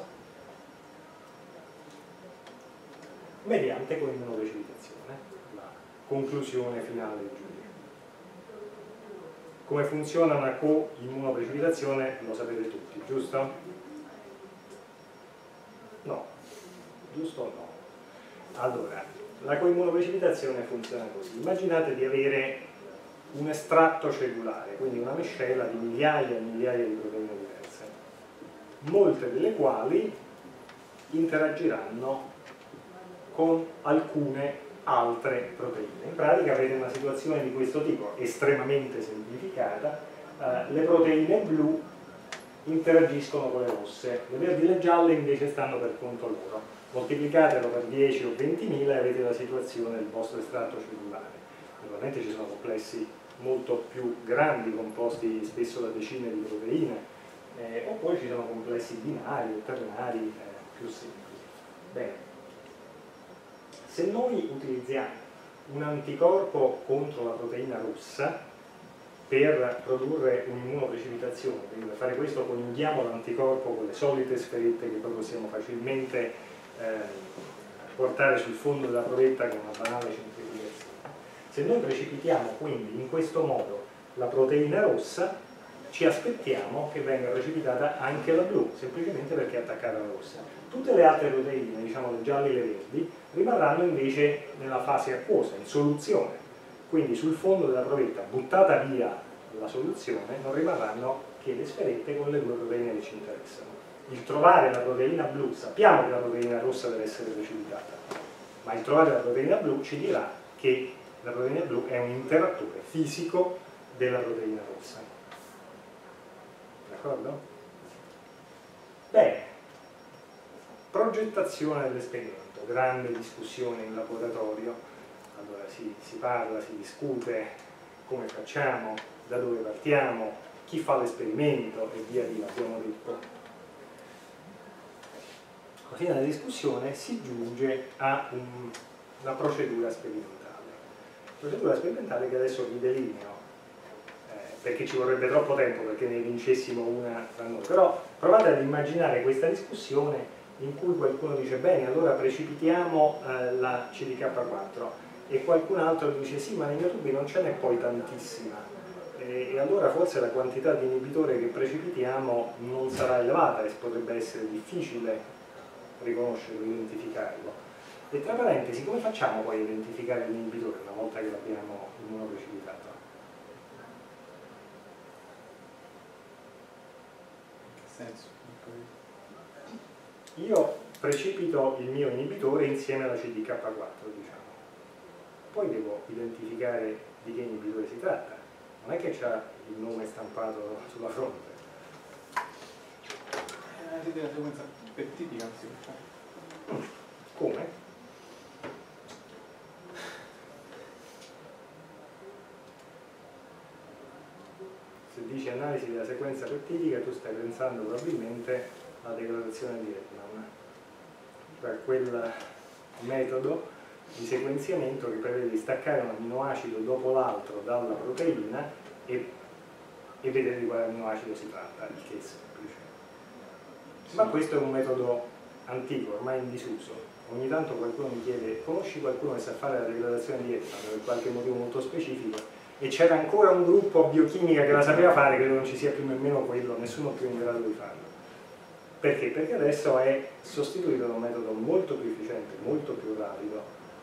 mediante coimmunoprecipitazione, la conclusione finale del giudizio. Come funziona una coimmunoprecipitazione lo sapete tutti, giusto? No, giusto o no? Allora, la coimmunoprecipitazione funziona così. Immaginate di avere un estratto cellulare, quindi una miscela di migliaia e migliaia di proteine diverse, molte delle quali interagiranno con alcune altre proteine. In pratica avete una situazione di questo tipo, estremamente semplificata. Le proteine blu interagiscono con le rosse, le verdi e le gialle invece stanno per conto loro. Moltiplicatelo per 10 o 20.000 e avete la situazione del vostro estratto cellulare. Naturalmente ci sono complessi molto più grandi, composti spesso da decine di proteine, o poi ci sono complessi binari o ternari più semplici. Bene. Se noi utilizziamo un anticorpo contro la proteina rossa per produrre un'immunoprecipitazione, quindi per fare questo coniughiamo l'anticorpo con le solite sferette che poi possiamo facilmente portare sul fondo della provetta con una banale centrifugazione. Se noi precipitiamo quindi in questo modo la proteina rossa, ci aspettiamo che venga precipitata anche la blu, semplicemente perché è attaccata alla rossa. Tutte le altre proteine, diciamo le gialle e le verdi, rimarranno invece nella fase acquosa, in soluzione. Quindi sul fondo della provetta, buttata via la soluzione, non rimarranno che le sferette con le due proteine che ci interessano. Il trovare la proteina blu, sappiamo che la proteina rossa deve essere precipitata, ma il trovare la proteina blu ci dirà che la proteina blu è un interattore fisico della proteina rossa. D'accordo? Bene, progettazione dell'esperimento, grande discussione in laboratorio. Allora si parla, si discute come facciamo, da dove partiamo, chi fa l'esperimento e via via, abbiamo detto. Alla fine della discussione si giunge a una procedura sperimentale. Procedura sperimentale che adesso vi delineo, perché ci vorrebbe troppo tempo perché ne vincessimo una tra noi, però provate ad immaginare questa discussione in cui qualcuno dice bene, allora precipitiamo la CDK4 e qualcun altro dice sì, ma nei miotubi non ce n'è poi tantissima e allora forse la quantità di inibitore che precipitiamo non sarà elevata e potrebbe essere difficile riconoscerlo, identificarlo. E tra parentesi, come facciamo poi a identificare l'inibitore una volta che l'abbiamo immunoprecipitato? Che senso? Io precipito il mio inibitore insieme alla CDK4, diciamo. Poi devo identificare di che inibitore si tratta. Non è che c'ha il nome stampato sulla fronte. La sequenza peptidica non si può fare. Come? Se dici analisi della sequenza peptidica, tu stai pensando probabilmente alla degradazione di Edman, cioè quel metodo di sequenziamento che prevede di staccare un amminoacido dopo l'altro dalla proteina e vedere di quale amminoacido si tratta, il che è semplice. Ma questo è un metodo antico, ormai in disuso. Ogni tanto qualcuno mi chiede: conosci qualcuno che sa fare la degradazione di Edman per qualche motivo molto specifico? E c'era ancora un gruppo a biochimica che la sapeva fare, credo non ci sia più nemmeno quello, nessuno più in grado di farlo. Perché? Perché adesso è sostituito da un metodo molto più efficiente, molto più rapido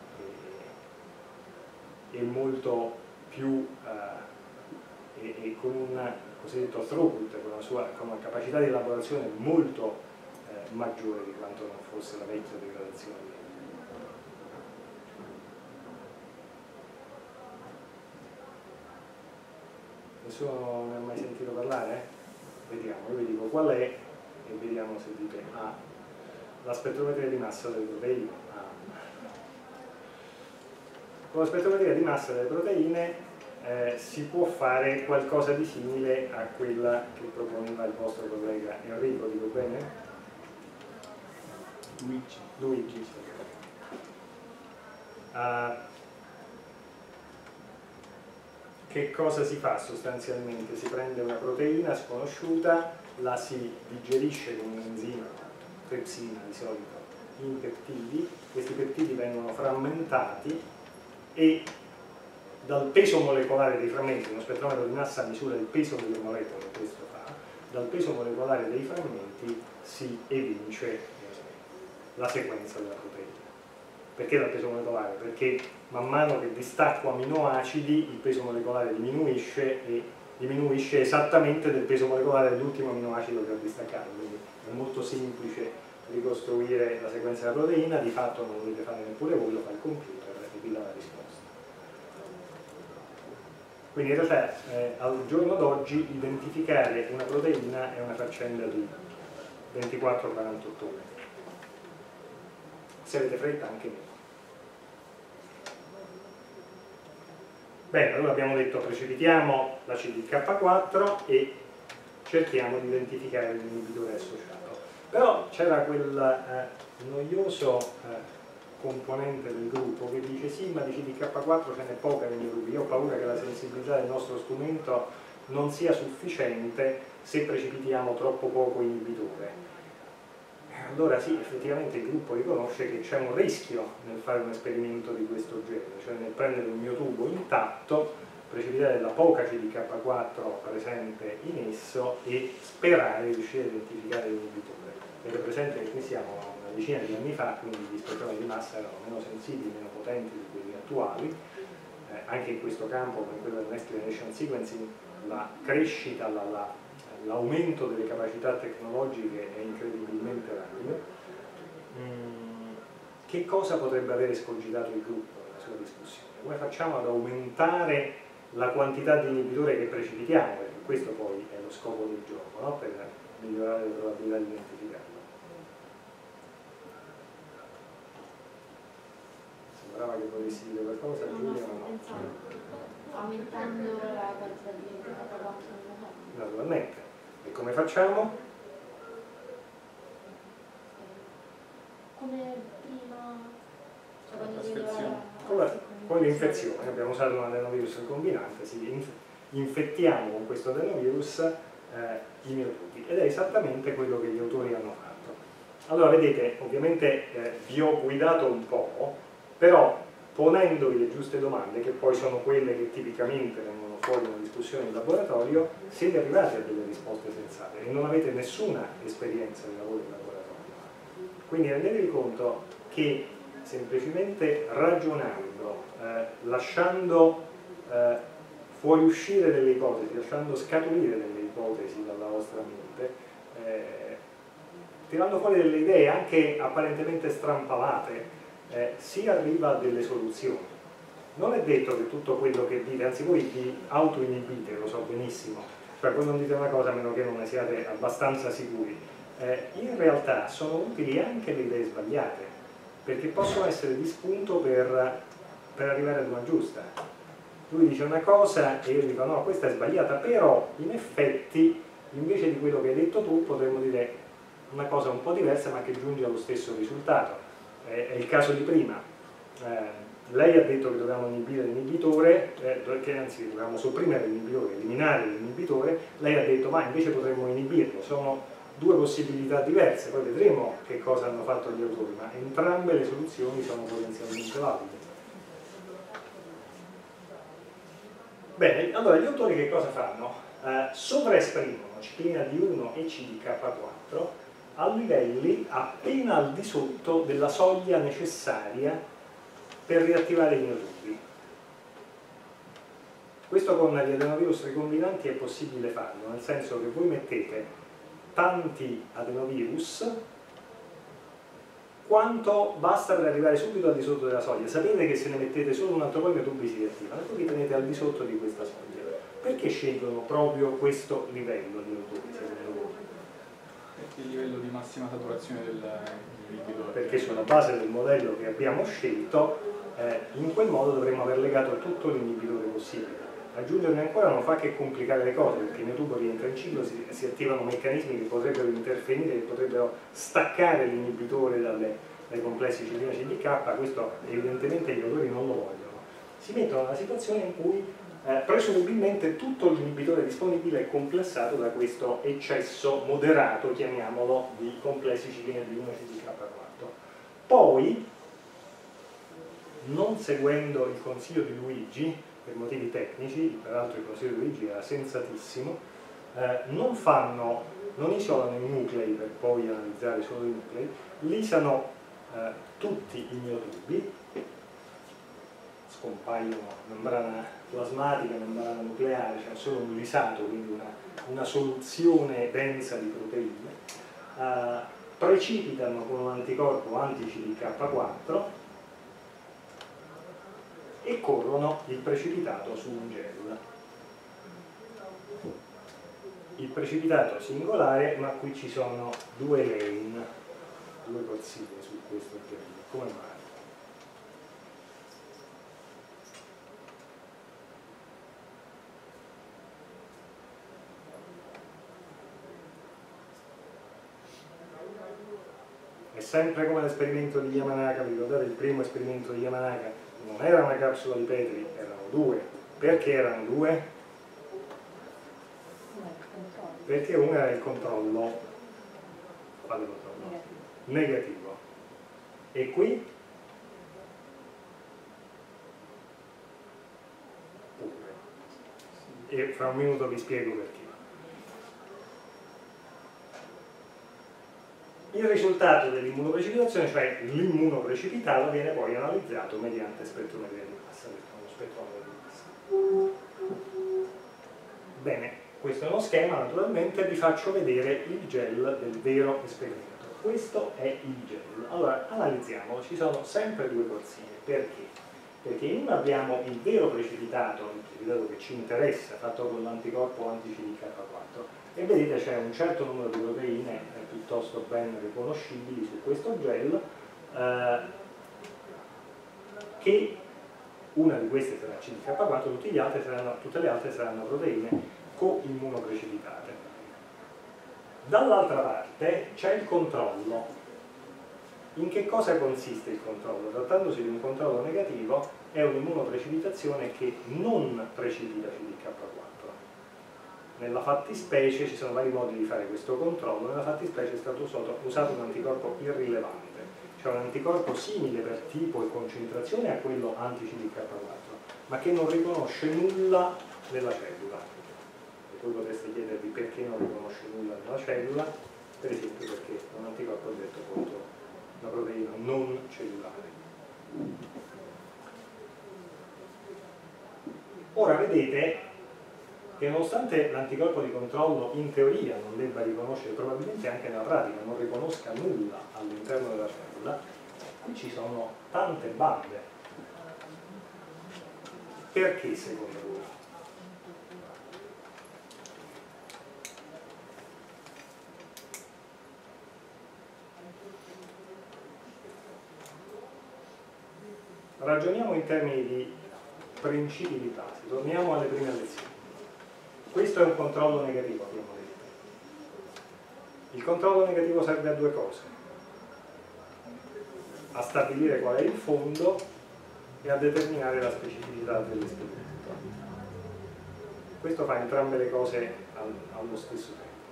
e molto più e con un cosiddetto throughput, con una capacità di elaborazione molto maggiore di quanto non fosse la vecchia degradazione. Nessuno ne ha mai sentito parlare? Vediamo, io vi dico qual è e vediamo se dite ah, la spettrometria di massa delle proteine. Con la spettrometria di massa delle proteine si può fare qualcosa di simile a quella che proponeva il vostro collega Enrico, dico bene? Luigi. Che cosa si fa sostanzialmente? Si prende una proteina sconosciuta, la si digerisce con un enzima, tripsina di solito, in peptidi. Questi peptidi vengono frammentati e dal peso molecolare dei frammenti, uno spettrometro di massa misura il peso delle molecole, questo fa, dal peso molecolare dei frammenti si evince la sequenza della proteina. Perché dal peso molecolare? Perché man mano che distacco aminoacidi il peso molecolare diminuisce e diminuisce esattamente del peso molecolare dell'ultimo aminoacido che ho distaccato, quindi è molto semplice ricostruire la sequenza della proteina, di fatto non lo dovete fare neppure voi, lo fa il computer e vi dà la risposta. Quindi in realtà al giorno d'oggi identificare una proteina è una faccenda di 24-48 ore. Se avete fretta anche meno. Bene, allora abbiamo detto precipitiamo la CDK4 e cerchiamo di identificare l'inibitore associato. Però c'era quel noioso componente del gruppo che dice sì, ma di CDK4 ce n'è poca nei miei gruppi. Io ho paura che la sensibilità del nostro strumento non sia sufficiente se precipitiamo troppo poco inibitore. Allora sì, effettivamente il gruppo riconosce che c'è un rischio nel fare un esperimento di questo genere, cioè nel prendere un mio tubo intatto, precipitare la poca CDK4 presente in esso e sperare di riuscire a identificare l'inibitore. Avete presente che qui siamo una decina di anni fa, quindi gli spettrometri di massa erano meno sensibili, meno potenti di quelli attuali. Anche in questo campo, come quello del Next Generation Sequencing, la crescita, l'aumento delle capacità tecnologiche è incredibilmente rapido. Che cosa potrebbe avere escogitato il gruppo nella sua discussione? Come facciamo ad aumentare la quantità di inibitore che precipitiamo? Perché questo poi è lo scopo del gioco, no? Per migliorare le probabilità di identificarlo. Sembrava che volessi dire qualcosa, Giulia, o no? Aumentando la quantità di CDK4 naturalmente. E come facciamo? come prima, cioè quando si Con l'infezione, abbiamo usato un adenovirus recombinante, infettiamo con questo adenovirus i miotubi ed è esattamente quello che gli autori hanno fatto. Allora vedete, ovviamente vi ho guidato un po', però ponendovi le giuste domande, che poi sono quelle che tipicamente vengono fuori in una discussione in laboratorio, siete arrivati a delle risposte sensate e non avete nessuna esperienza di lavoro in laboratorio. Quindi rendetevi conto che semplicemente ragionando, lasciando fuoriuscire delle ipotesi, lasciando scaturire delle ipotesi dalla vostra mente, tirando fuori delle idee anche apparentemente strampalate, si arriva a delle soluzioni. Non è detto che tutto quello che dite, anzi voi vi autoinibite, lo so benissimo, cioè voi non dite una cosa a meno che non ne siate abbastanza sicuri. In realtà sono utili anche le idee sbagliate, perché possono essere di spunto per arrivare ad una giusta. Lui dice una cosa e io dico no, questa è sbagliata, però in effetti invece di quello che hai detto tu potremmo dire una cosa un po' diversa ma che giunge allo stesso risultato. È il caso di prima. Lei ha detto che dobbiamo inibire l'inibitore, che anzi dobbiamo sopprimere l'inibitore, eliminare l'inibitore. Lei ha detto ma invece potremmo inibirlo. Sono due possibilità diverse, poi vedremo che cosa hanno fatto gli autori, ma entrambe le soluzioni sono potenzialmente valide. Bene, allora gli autori che cosa fanno? Sovraesprimono C' di 1 e C di K4 a livelli appena al di sotto della soglia necessaria per riattivare i miotubi. Questo con gli adenovirus ricombinanti è possibile farlo, nel senso che voi mettete tanti adenovirus quanto basta per arrivare subito al di sotto della soglia. Sapete che se ne mettete solo un altro po' i miotubi si riattivano e voi li tenete al di sotto di questa soglia. Perché scelgono proprio questo livello di miotubi secondo voi? Perché il livello di massima saturazione dell'inibitore. Perché sulla base del modello che abbiamo scelto in quel modo dovremmo aver legato tutto l'inibitore possibile. Aggiungerne ancora non fa che complicare le cose, perché il miotubo rientra in ciclo, si attivano meccanismi che potrebbero interferire, che potrebbero staccare l'inibitore dai complessi C'-CDK. Questo evidentemente gli autori non lo vogliono. Si mettono nella situazione in cui presumibilmente tutto l'inibitore disponibile è complessato da questo eccesso moderato, chiamiamolo, di complessi C'-CDK4. Poi, non seguendo il consiglio di Luigi, per motivi tecnici, peraltro il consiglio di Luigi era sensatissimo, non isolano i nuclei per poi analizzare solo i nuclei, lisano tutti i miotubi, scompaiono membrana plasmatica, membrana nucleare, c'è solo un lisato, quindi una soluzione densa di proteine, precipitano con un anticorpo anti-CDK4 e corrono il precipitato su un gel. Il precipitato singolare, ma qui ci sono due lane, due corsie su questo gel. Come mai? È sempre come l'esperimento di Yamanaka. Vi ricordate il primo esperimento di Yamanaka? Non era una capsula di Petri, erano due. Perché erano due? Perché uno era il controllo, quale controllo? Negativo. E qui? Pure. E fra un minuto vi spiego perché. Il risultato dell'immunoprecipitazione, cioè l'immunoprecipitato, viene poi analizzato mediante spettrometria di massa, uno spettrometro di massa. Bene, questo è uno schema, naturalmente vi faccio vedere il gel del vero esperimento. Questo è il gel. Allora, analizziamolo, ci sono sempre due corsie. Perché? Perché in una abbiamo il vero precipitato, il precipitato che ci interessa, fatto con l'anticorpo anti-CDK4, e vedete c'è un certo numero di proteine piuttosto ben riconoscibili su questo gel, che una di queste sarà CDK4, tutte le altre saranno proteine coimmunoprecipitate. Dall'altra parte c'è il controllo. In che cosa consiste il controllo? Trattandosi di un controllo negativo, è un'immunoprecipitazione che non precipita CDK4. Nella fattispecie ci sono vari modi di fare questo controllo. Nella fattispecie è stato usato un anticorpo irrilevante, cioè un anticorpo simile per tipo e concentrazione a quello anti-CDK4, ma che non riconosce nulla nella cellula. E voi potreste chiedervi perché non riconosce nulla nella cellula, per esempio perché è un anticorpo detto contro una proteina non cellulare. Ora vedete che nonostante l'anticorpo di controllo in teoria non debba riconoscere, probabilmente anche nella pratica non riconosca nulla all'interno della cellula, qui ci sono tante bande. Perché secondo voi? Ragioniamo in termini di principi di base, torniamo alle prime lezioni. Questo è un controllo negativo, abbiamo detto. Il controllo negativo serve a due cose: a stabilire qual è il fondo e a determinare la specificità dell'esperimento. Questo fa entrambe le cose allo stesso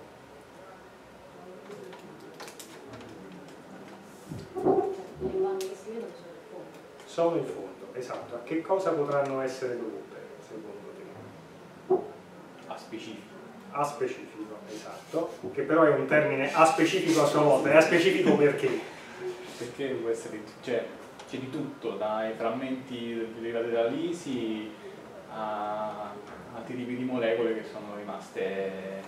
tempo. Le bande che si vedono sono il fondo. Sono il fondo, esatto. A che cosa potranno essere dovute, secondo te? Aspecifico. Aspecifico, esatto, che però è un termine aspecifico a sua volta. È aspecifico perché? Perché può essere, cioè, c'è di tutto, dai frammenti lateralisi a altri tipi di molecole che sono rimaste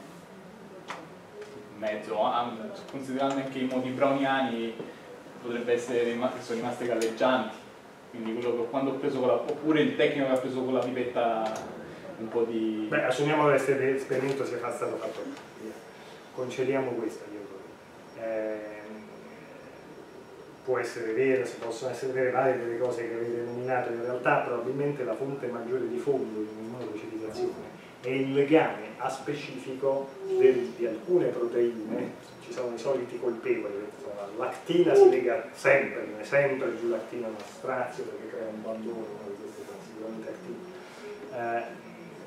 in mezzo, considerando anche i modi browniani, potrebbe essere che sono rimaste galleggianti, quindi quello che quando ho preso con la, oppure il tecnico che ha preso con la pipetta un po' di... Beh, assumiamo che l'esperimento sia stato fatto via. Concediamo questo, può essere vero, si possono essere vere varie delle cose che avete nominato, in realtà probabilmente la fonte maggiore di fondo di un'immunoprecipitazione è il legame aspecifico di alcune proteine. Ci sono i soliti colpevoli, la lactina si lega sempre, viene sempre giù lactina una strazio perché crea un bandone, una di queste sono sicuramente attive,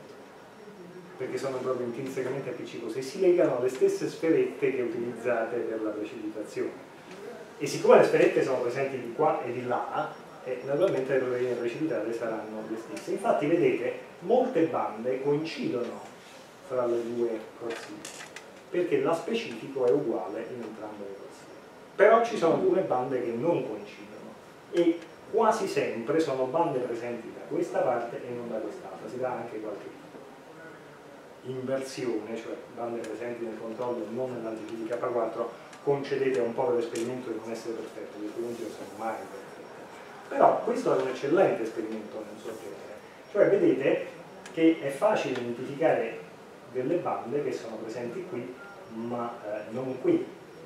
perché sono proprio intrinsecamente appiccicose e si legano alle stesse sferette che utilizzate per la precipitazione. E siccome le sferette sono presenti di qua e di là, naturalmente le proteine precipitate saranno le stesse. Infatti vedete, molte bande coincidono fra le due corsie, perché l'aspecifico è uguale in entrambe le corsie. Però ci sono alcune bande che non coincidono e quasi sempre sono bande presenti da questa parte e non da quest'altra. Si dà anche qualche inversione, cioè bande presenti nel controllo e non nell'antifichi K4. Concedete un po' dell'esperimento di non essere perfetto, gli esperimenti non sono mai perfetti. Però questo è un eccellente esperimento nel suo genere. Cioè vedete che è facile identificare delle bande che sono presenti qui, ma non qui.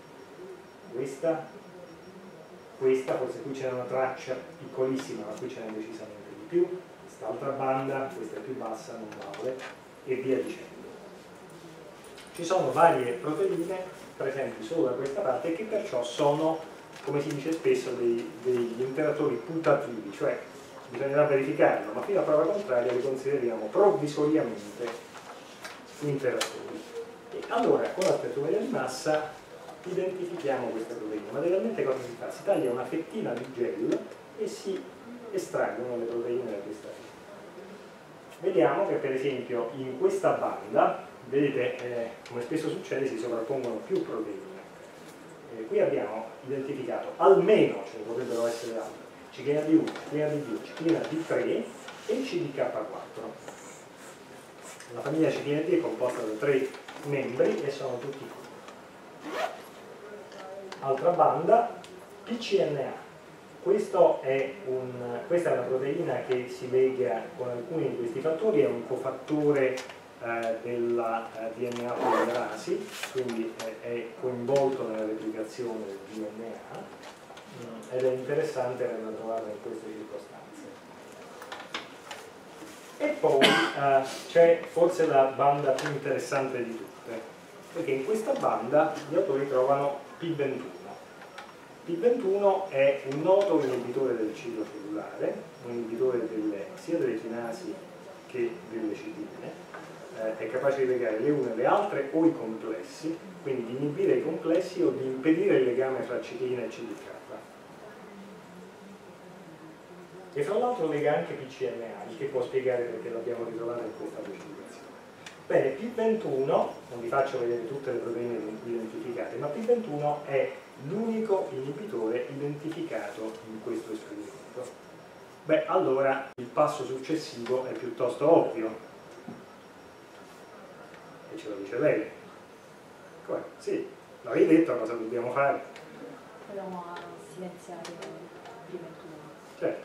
Questa, forse qui c'è una traccia piccolissima, ma qui ce n'è decisamente di più. Quest'altra banda, questa è più bassa, non vale, e via dicendo. Ci sono varie proteine presenti solo da questa parte e che perciò sono, come si dice spesso, degli interatori putativi, cioè bisognerà verificarlo, ma fino a prova contraria li consideriamo provvisoriamente interatori. E allora con la spettrometria di massa identifichiamo queste proteine. Materialmente cosa si fa? Si taglia una fettina di gel e si estraggono le proteine da questa fettina. Vediamo che per esempio in questa banda, vedete, come spesso succede, si sovrappongono più proteine. Qui abbiamo identificato almeno, ce ne potrebbero essere altre, ciclina D1, ciclina D2, ciclina D3 e CDK4. La famiglia ciclina D è composta da 3 membri e sono tutti qui. Altra banda, PCNA. Questa è una proteina che si lega con alcuni di questi fattori, è un cofattore della DNA polimerasi, quindi è coinvolto nella replicazione del DNA ed è interessante averla trovata in queste circostanze. E poi c'è forse la banda più interessante di tutte, perché in questa banda gli autori trovano P21. P21 è un noto inibitore del ciclo cellulare, un inibitore sia delle chinasi che delle citine, è capace di legare le une alle altre o i complessi, quindi di inibire i complessi o di impedire il legame fra citina e CDK. E fra l'altro lega anche PCNA, il che può spiegare perché l'abbiamo ritrovata in questa precipitazione. Bene, P21, non vi faccio vedere tutte le proteine identificate, ma P21 è l'unico inibitore identificato in questo esperimento. beh, allora il passo successivo è piuttosto ovvio. E ce lo dice lei. Come? Sì, l'avevi detto cosa dobbiamo fare? Proviamo a silenziare prima e prima. Certo.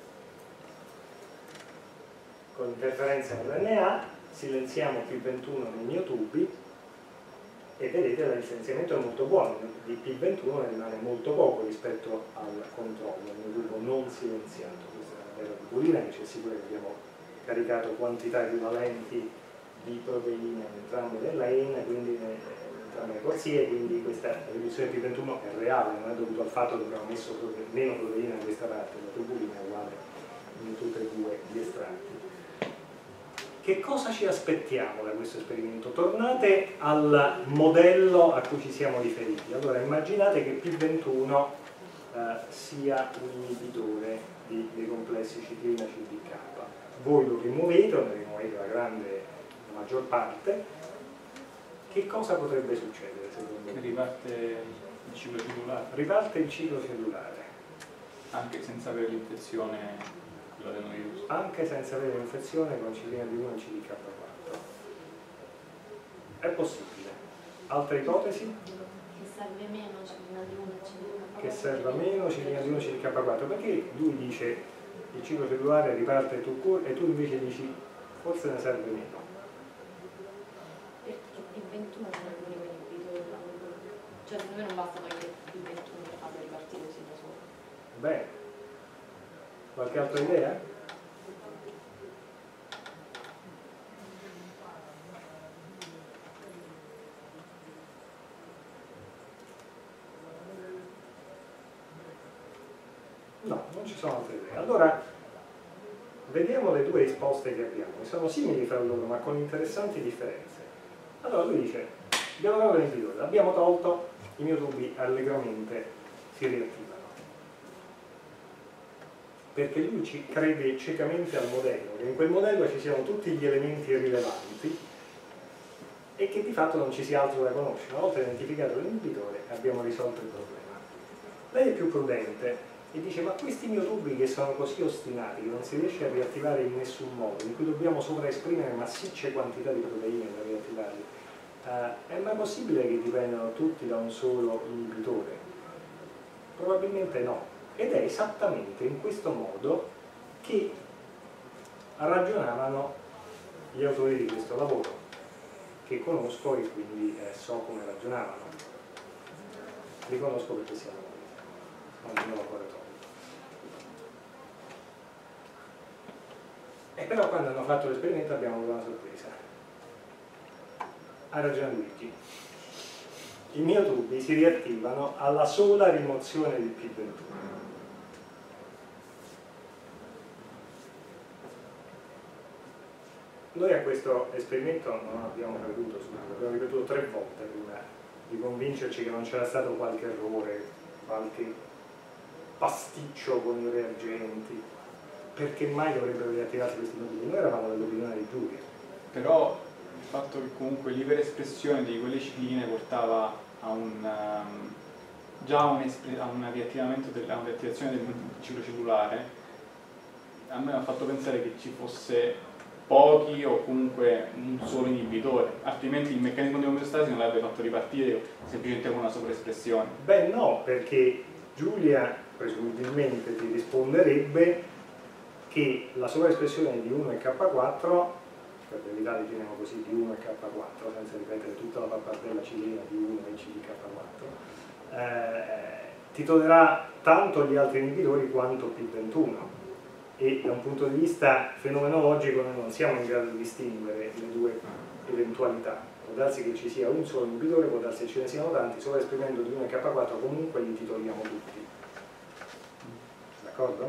Con interferenza nell'RNA silenziamo P21 nei miotubi e vedete che il silenziamento è molto buono, di P21 ne rimane molto poco rispetto al controllo, il miotubo non silenziato. Questa è una vera tubulina che ci assicura che abbiamo caricato quantità equivalenti di proteine in entrambe le lane, quindi in entrambe le corsie, quindi questa riduzione P21 è reale, non è dovuto al fatto che abbiamo messo meno proteine in questa parte, la tubulina è uguale in tutti e due gli estratti. Che cosa ci aspettiamo da questo esperimento? Tornate al modello a cui ci siamo riferiti. Allora immaginate che P21 sia un inibitore dei complessi citrina-CDK. Voi lo rimuovete, o ne rimuovete la maggior parte. Che cosa potrebbe succedere secondo voi? Riparte il ciclo cellulare. Riparte il ciclo cellulare. Anche senza avere l'infezione. Anche senza avere un'infezione con citrina di 1 e CDK4. È possibile. Altre ipotesi? Che serve meno citrina di 1 e CDK4. Che serva meno citrina di 1 e CDK4. Perché lui dice il ciclo cellulare riparte tout court e tu invece dici forse ne serve meno? Perché il 21 non è l'unico inibitore. Cioè secondo me non basta togliere il 21 per farlo ripartire così da solo. Bene. Qualche altra idea? No, non ci sono altre idee. Allora, vediamo le due risposte che abbiamo. Sono simili fra loro, ma con interessanti differenze. Allora lui dice, abbiamo tolto l'inibitore, l'abbiamo tolto, i miotubi allegramente si riattivano. Perché lui ci crede ciecamente al modello, che in quel modello ci siano tutti gli elementi rilevanti e che di fatto non ci sia altro da conoscere. Una volta identificato l'inibitore abbiamo risolto il problema. Lei è più prudente e dice ma questi miotubi che sono così ostinati, che non si riesce a riattivare in nessun modo, in cui dobbiamo sovraesprimere massicce quantità di proteine per riattivarli, è mai possibile che dipendano tutti da un solo inibitore? Probabilmente no. Ed è esattamente in questo modo che ragionavano gli autori di questo lavoro, che conosco e quindi so come ragionavano. Li conosco perché siamo noi, non il laboratorio. E però quando hanno fatto l'esperimento abbiamo avuto una sorpresa. Ha ragione Luigi. I miotubi si riattivano alla sola rimozione del P21. Noi a questo esperimento non abbiamo creduto subito, abbiamo ripetuto 3 volte prima di convincerci che non c'era stato qualche errore, qualche pasticcio con i reagenti, perché mai dovrebbero riattivarsi questi miotubi? Noi eravamo dell'opinione di Giulia. Però il fatto che comunque l'iperespressione di quelle cicline portava a una riattivazione del ciclo cellulare, a me ha fatto pensare che ci fosse pochi o comunque un solo inibitore, altrimenti il meccanismo di omeostasi non l'avrebbe fatto ripartire semplicemente con una sovraespressione. Beh no, perché Giulia presumibilmente ti risponderebbe che la sovraespressione di 1 e K4, per brevità definiamo così di 1 e K4 senza ripetere tutta la pappardella cilena di 1 e CDK4, ti toglierà tanto gli altri inibitori quanto P21. E da un punto di vista fenomenologico noi non siamo in grado di distinguere le due eventualità. Può darsi che ci sia un solo inibitore, può darsi che ce ne siano tanti, sovraesprimendo di 1 e K4 comunque li titoliamo tutti. D'accordo?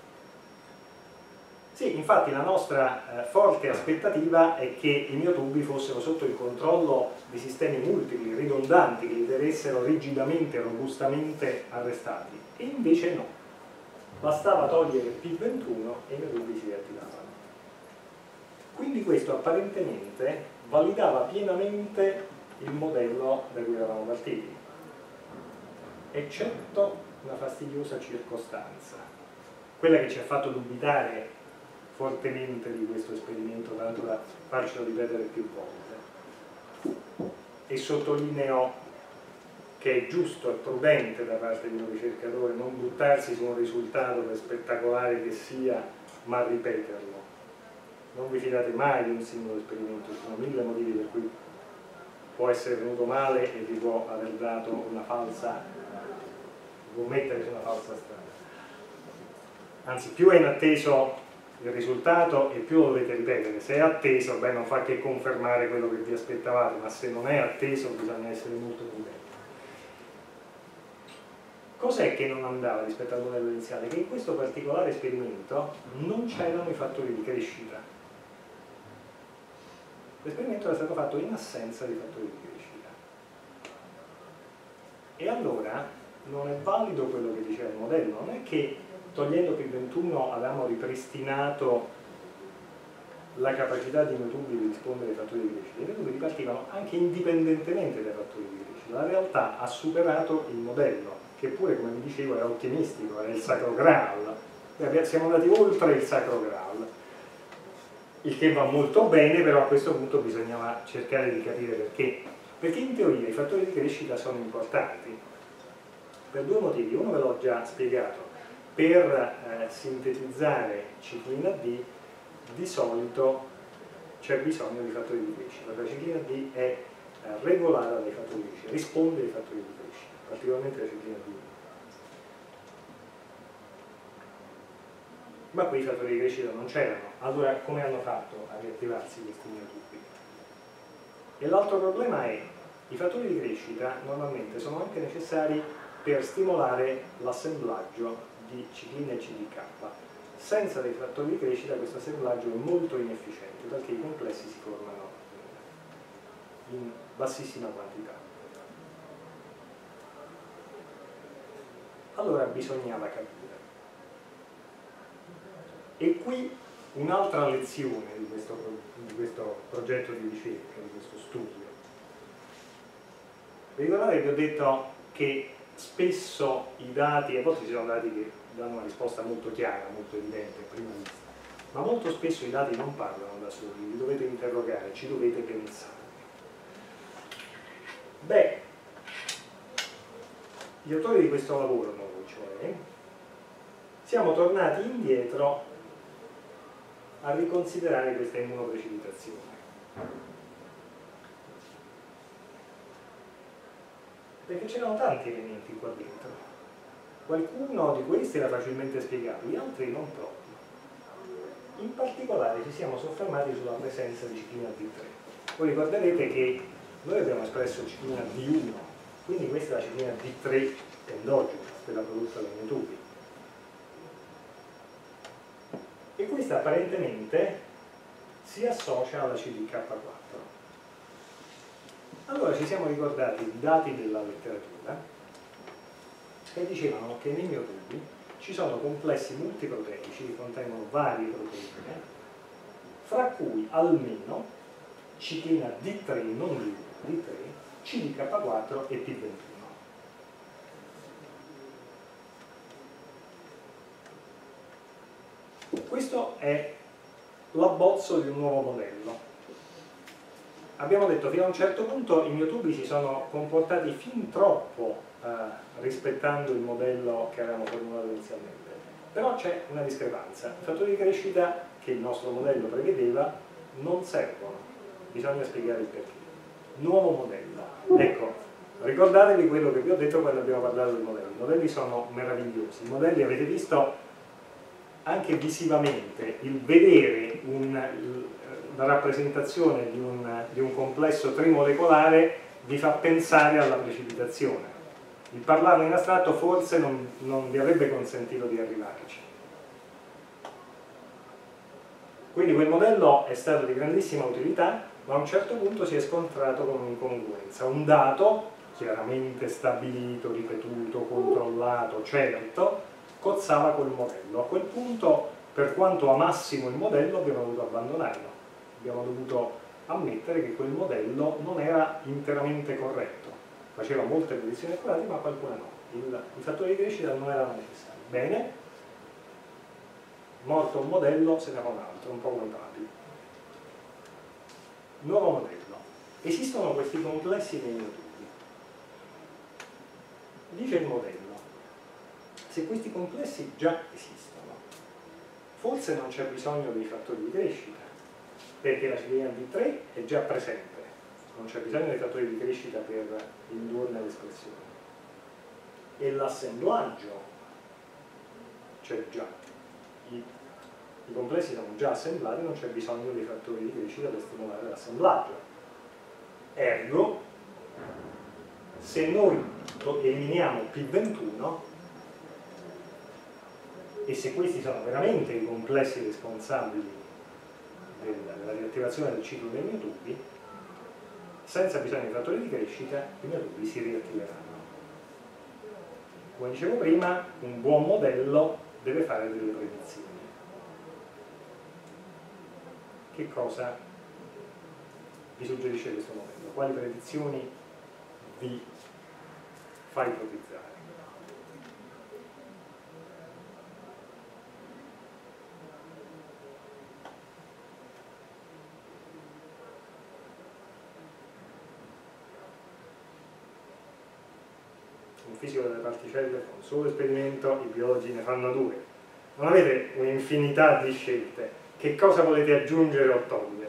Sì, infatti la nostra forte aspettativa è che i miotubi fossero sotto il controllo di sistemi multipli, ridondanti, che li tenessero rigidamente, robustamente arrestati. E invece no. Bastava togliere P21 e i miotubi si riattivavano. Quindi questo apparentemente validava pienamente il modello da cui eravamo partiti, eccetto una fastidiosa circostanza. quella che ci ha fatto dubitare fortemente di questo esperimento, tanto da farcelo ripetere più volte. E sottolineo che è giusto e prudente da parte di un ricercatore non buttarsi su un risultato, per spettacolare che sia, ma ripeterlo. Non vi fidate mai di un singolo esperimento, ci sono 1000 motivi per cui può essere venuto male e vi può aver dato una falsa, vi può mettere su una falsa strada. Anzi, più è inatteso il risultato e più lo dovete ripetere. Se è atteso, beh, non fa che confermare quello che vi aspettavate, ma se non è atteso bisogna essere molto prudenti. Cos'è che non andava rispetto al modello iniziale? Che in questo particolare esperimento non c'erano i fattori di crescita. L'esperimento era stato fatto in assenza di fattori di crescita. E allora non è valido quello che diceva il modello, non è che togliendo P21 avevamo ripristinato la capacità di Newtubbi di rispondere ai fattori di crescita. I Newtubbi ripartivano anche indipendentemente dai fattori di crescita. La realtà ha superato il modello, che pure, come vi dicevo, era ottimistico, era il Sacro Graal. Siamo andati oltre il Sacro Graal, il che va molto bene, però a questo punto bisognava cercare di capire perché. Perché in teoria i fattori di crescita sono importanti, per due motivi. Uno ve l'ho già spiegato: per sintetizzare ciclina D di solito c'è bisogno di fattori di crescita. La ciclina D è regolata dai fattori di crescita, risponde ai fattori di crescita, particolarmente la ciclina D. Ma qui i fattori di crescita non c'erano. Allora come hanno fatto a riattivarsi questi Newtubbi? E l'altro problema è i fattori di crescita normalmente sono anche necessari per stimolare l'assemblaggio di ciclina e CDK. Senza dei fattori di crescita questo assemblaggio è molto inefficiente, perché i complessi si formano in bassissima quantità. Allora bisognava capire. E qui un'altra lezione di questo progetto di ricerca, di questo studio. Vi ricordate che vi ho detto che spesso i dati, a volte ci sono dati che danno una risposta molto chiara, molto evidente, a prima vista, ma molto spesso i dati non parlano da soli, li dovete interrogare, ci dovete pensare. Beh, gli autori di questo lavoro, noi cioè, siamo tornati indietro a riconsiderare questa immunoprecipitazione. Perché c'erano tanti elementi qua dentro. Qualcuno di questi era facilmente spiegato, gli altri non proprio. In particolare ci siamo soffermati sulla presenza di ciclina D3. Voi ricorderete che noi abbiamo espresso ciclina D1, quindi questa è la ciclina D3 endogena, quella prodotta dai Newtubbi. E questa apparentemente si associa alla CDK4. Allora ci siamo ricordati i dati della letteratura che dicevano che nei Newtubbi ci sono complessi multiproteici che contengono varie proteine, fra cui almeno ciclina D3, non D3, CDK4 e P21. Questo è l'abbozzo di un nuovo modello. Abbiamo detto fino a un certo punto i Newtubbi si sono comportati fin troppo rispettando il modello che avevamo formulato inizialmente. Però c'è una discrepanza. I fattori di crescita che il nostro modello prevedeva non servono. Bisogna spiegare il perché. Nuovo modello. Ecco, ricordatevi quello che vi ho detto quando abbiamo parlato del modello. I modelli sono meravigliosi. I modelli, avete visto anche visivamente, il vedere la rappresentazione di un complesso trimolecolare vi fa pensare alla precipitazione. Il parlarne in astratto forse non vi avrebbe consentito di arrivarci. Quindi quel modello è stato di grandissima utilità, ma a un certo punto si è scontrato con un'incongruenza. Un dato chiaramente stabilito, ripetuto, controllato, certo, cozzava col modello. A quel punto, per quanto amassimo il modello, abbiamo dovuto abbandonarlo. Abbiamo dovuto ammettere che quel modello non era interamente corretto. Faceva molte predizioni accurate, ma qualcuna no. I fattori di crescita non erano necessari. Bene, morto un modello se ne fa un altro, un po' come Papi. Nuovo modello. Esistono questi complessi nei miotubi. Dice il modello, se questi complessi già esistono, forse non c'è bisogno dei fattori di crescita, perché la ciclina D3 è già presente, non c'è bisogno dei fattori di crescita per indurne l'espressione. E l'assemblaggio c'è già. I complessi sono già assemblati, non c'è bisogno dei fattori di crescita per stimolare l'assemblaggio. Ergo, se noi eliminiamo P21 e se questi sono veramente i complessi responsabili della riattivazione del ciclo dei miotubi, senza bisogno di fattori di crescita i miotubi si riattiveranno. Come dicevo prima, un buon modello deve fare delle predizioni. Che cosa vi suggerisce questo modello? Quali predizioni vi fa ipotizzare? Un fisico delle particelle fa un solo esperimento, i biologi ne fanno due. Non avete un'infinità di scelte. Che cosa volete aggiungere o togliere?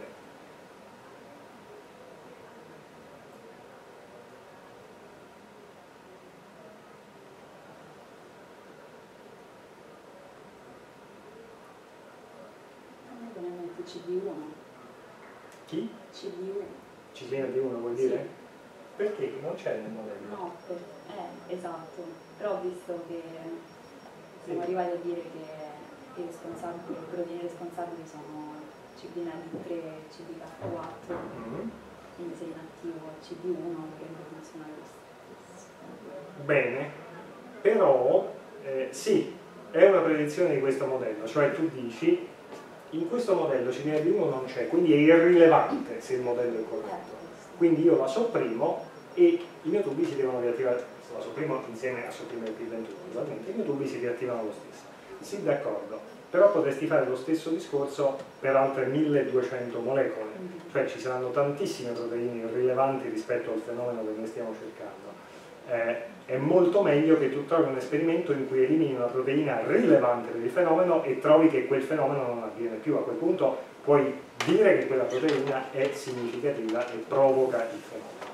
CD1. Chi? CD1. Ciclina D1 vuol dire? Sì. Perché non c'è nel modello? No, esatto. Però ho visto che siamo arrivati a dire che i proteine responsabili sono ciclina D3 e CDK4, quindi se inattivo CD1 dovrebbe funzionare lo stesso. Bene, però sì, è una predizione di questo modello, cioè tu dici in questo modello ciclina D1 non c'è, quindi è irrilevante se il modello è corretto. Quindi io la sopprimo e i miotubi si devono riattivare, la sopprimo insieme a sopprimere il P21, naturalmente, i miotubi si riattivano lo stesso. Sì, d'accordo, però potresti fare lo stesso discorso per altre 1200 molecole, cioè ci saranno tantissime proteine irrilevanti rispetto al fenomeno che noi stiamo cercando. È molto meglio che tu trovi un esperimento in cui elimini una proteina rilevante per il fenomeno e trovi che quel fenomeno non avviene più. A quel punto puoi dire che quella proteina è significativa e provoca il fenomeno.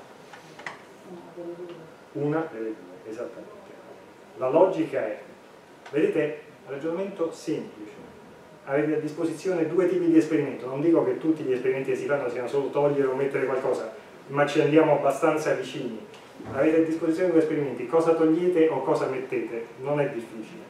Una delle due, esattamente. La logica è, vedete, ragionamento semplice. Avete a disposizione due tipi di esperimento. Non dico che tutti gli esperimenti che si fanno siano solo togliere o mettere qualcosa, ma ci andiamo abbastanza vicini. Avete a disposizione due esperimenti, cosa togliete o cosa mettete, non è difficile.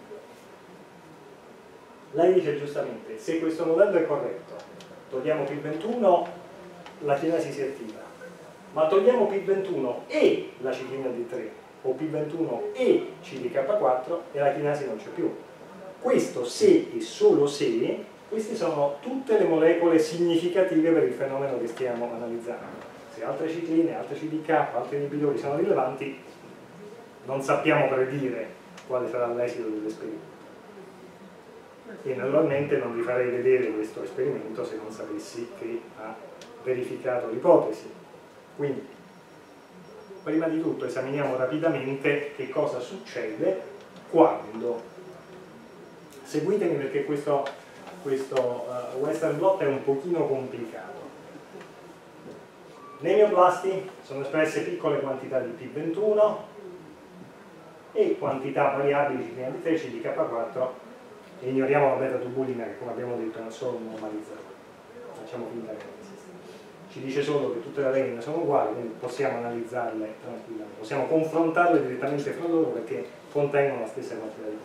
Lei dice giustamente, se questo modello è corretto, togliamo P21, la cinesi si attiva, ma togliamo P21 e la ciclina D3, o P21 e CDK4 e la chinasi non c'è più. Questo se e solo se, queste sono tutte le molecole significative per il fenomeno che stiamo analizzando. Se altre cicline, altre CDK, altri inibitori sono rilevanti, non sappiamo predire quale sarà l'esito dell'esperimento. E naturalmente non vi farei vedere questo esperimento se non sapessi che ha verificato l'ipotesi. Quindi, prima di tutto esaminiamo rapidamente che cosa succede quando. Seguitemi perché questo Western blot è un pochino complicato. Nei mioblasti sono espresse piccole quantità di P21 e quantità variabili ciclina D3, CDK4 e ignoriamo la beta-tubulina che, come abbiamo detto, è un solo normalizzatore. Facciamo finta che non esista. Ci dice solo che tutte le adenine sono uguali, quindi possiamo analizzarle tranquillamente, possiamo confrontarle direttamente fra loro perché contengono la stessa quantità di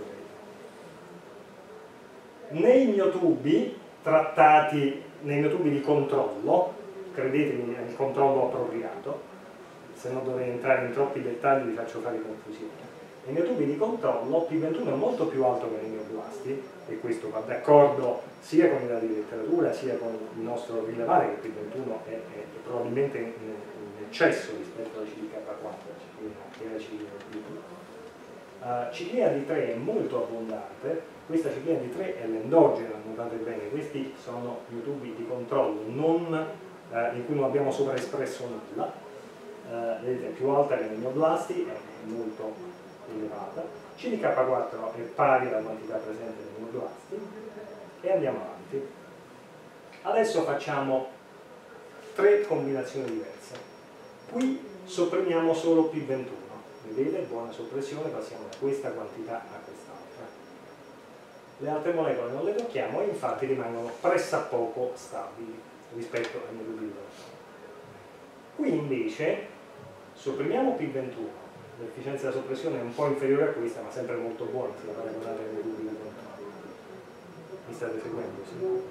proteine. Nei miotubi trattati, nei miotubi di controllo, credetemi, è il controllo appropriato, se non dovrei entrare in troppi dettagli vi faccio fare confusione. Nei miotubi di controllo P21 è molto più alto che nei mioblasti e questo va d'accordo sia con i dati di letteratura sia con il nostro rilevare che P21 è probabilmente in eccesso rispetto alla CDK4 e alla CDK2. Ciclina D3 è molto abbondante, questa ciclina D3 è l'endogena, notate bene, questi sono miotubi di controllo, in cui non abbiamo sovraespresso nulla, vedete è più alta che nei neoblasti, è molto elevata, CDK4 è pari alla quantità presente nei neoblasti e andiamo avanti. Adesso facciamo 3 combinazioni diverse. Qui sopprimiamo solo P21, vedete, buona soppressione, passiamo da questa quantità a quest'altra. Le altre molecole non le tocchiamo e infatti rimangono pressappoco stabili rispetto ai miotubi di controllo. Qui invece sopprimiamo P21, l'efficienza della soppressione è un po' inferiore a questa ma sempre molto buona se la paragonate ai miotubi di controllo. Mi state seguendo? Sì?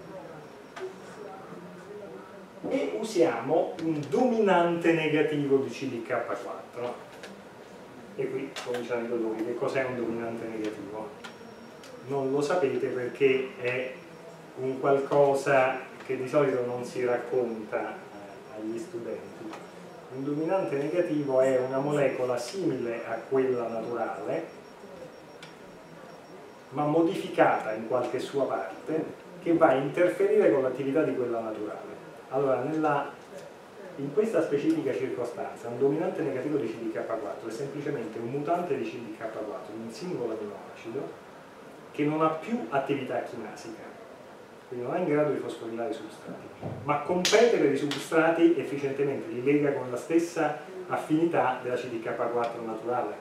E usiamo un dominante negativo di CDK4 e qui cominciano i dolori. Che cos'è un dominante negativo? Non lo sapete perché è un qualcosa che di solito non si racconta agli studenti. Un dominante negativo è una molecola simile a quella naturale ma modificata in qualche sua parte che va a interferire con l'attività di quella naturale. Allora, in questa specifica circostanza, un dominante negativo di CDK4 è semplicemente un mutante di CDK4, un singolo aminoacido, che non ha più attività chinasica, quindi non è in grado di fosforilare i substrati, ma compete per i substrati efficientemente, li lega con la stessa affinità della CDK4 naturale.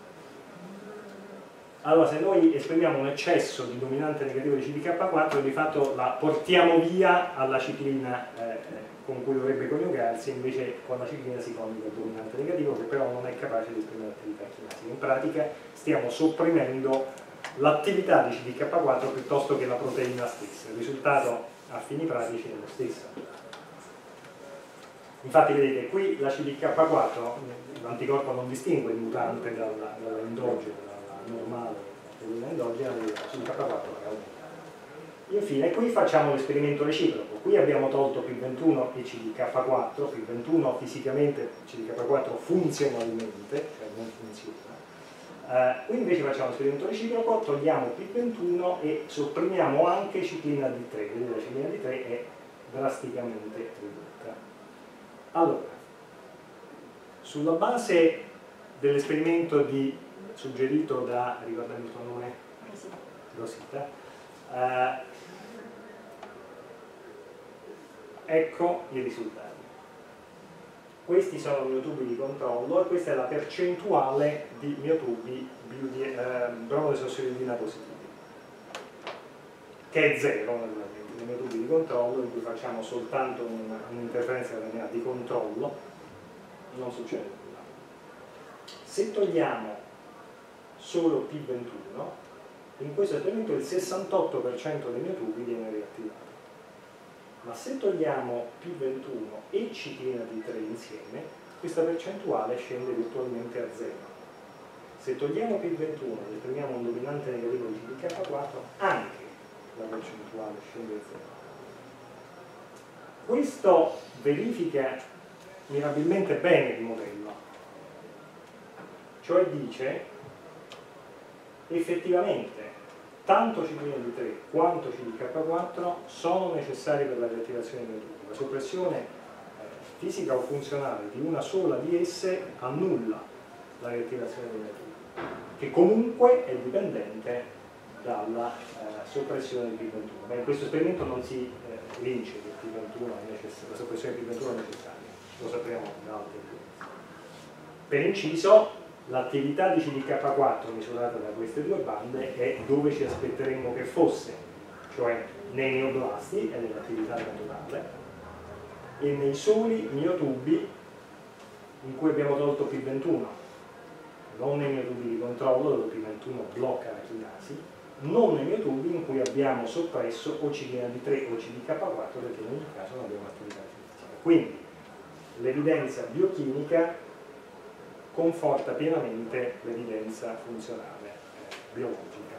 Allora, se noi esprimiamo un eccesso di dominante negativo di CDK4, di fatto la portiamo via alla ciclina con cui dovrebbe coniugarsi, invece con la ciclina si coniuga il dominante negativo che però non è capace di esprimere l'attività chinasica. In pratica stiamo sopprimendo l'attività di CDK4 piuttosto che la proteina stessa. Il risultato a fini pratici è lo stesso. Infatti vedete, qui la CDK4, l'anticorpo non distingue il mutante dall'endogeno, normale dell'endogena della CDK4 è aumenta. Infine qui facciamo l'esperimento reciproco, qui abbiamo tolto P21 e CDK4, P21 fisicamente, CDK4 funzionalmente, cioè non funziona. Qui invece facciamo l'esperimento reciproco, togliamo P21 e sopprimiamo anche ciclina D3, vedete la ciclina D3 è drasticamente ridotta. Allora, sulla base dell'esperimento suggerito da, ricordami il tuo nome? Rosita. Ecco i risultati. Questi sono i miotubi di controllo e questa è la percentuale di miotubi bromodesossiridina positivi, che è 0 naturalmente. Nei miotubi di controllo in cui facciamo soltanto un'interferenza di controllo non succede nulla. Se togliamo solo P21, in questo esperimento il 68% dei miotubi viene riattivato. Ma se togliamo P21 e ciclina D3 insieme, questa percentuale scende virtualmente a 0. Se togliamo P21 e esprimiamo un dominante negativo di CDK4, anche la percentuale scende a 0. Questo verifica mirabilmente bene il modello, cioè dice effettivamente tanto ciclina D3 quanto CDK4 sono necessari per la riattivazione dei miotubi. La soppressione fisica o funzionale di una sola di esse annulla la riattivazione dei miotubi, che comunque è dipendente dalla soppressione di P21. Ma in questo esperimento non si vince che P21 è necessario, la soppressione di P21 è necessaria, lo sappiamo da altre evidenze. Per inciso, l'attività di CDK4 misurata da queste due bande è dove ci aspetteremmo che fosse, cioè nei neoblasti è nell'attività naturale e nei soli miotubi in cui abbiamo tolto P21, non nei miotubi di controllo dove P21 blocca la chinasi, non nei miotubi in cui abbiamo soppresso o ciclina D3 o CDK4 perché in ogni caso non abbiamo attività fisica. Quindi l'evidenza biochimica conforta pienamente l'evidenza funzionale biologica.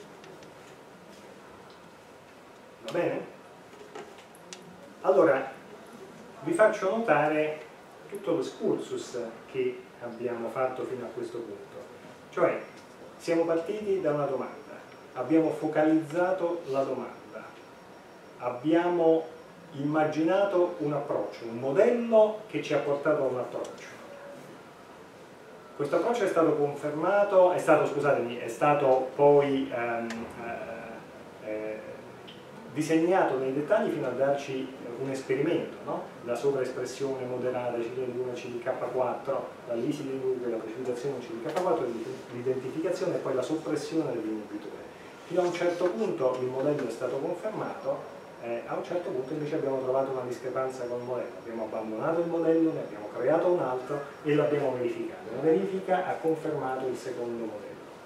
Va bene? Allora, vi faccio notare tutto lo excursus che abbiamo fatto fino a questo punto. Cioè, Siamo partiti da una domanda, abbiamo focalizzato la domanda, abbiamo immaginato un approccio, un modello che ci ha portato a un approccio. Questo approccio è stato confermato, è stato poi disegnato nei dettagli fino a darci un esperimento, no? La sovraespressione moderata CDN1 CDK4, la lisi dei nuclei, la precipitazione CDK4, l'identificazione e poi la soppressione dell'inibitore. Fino a un certo punto il modello è stato confermato, a un certo punto invece abbiamo trovato una discrepanza con il modello, abbiamo abbandonato il modello, ne abbiamo creato un altro e l'abbiamo verificato. La verifica ha confermato il secondo modello.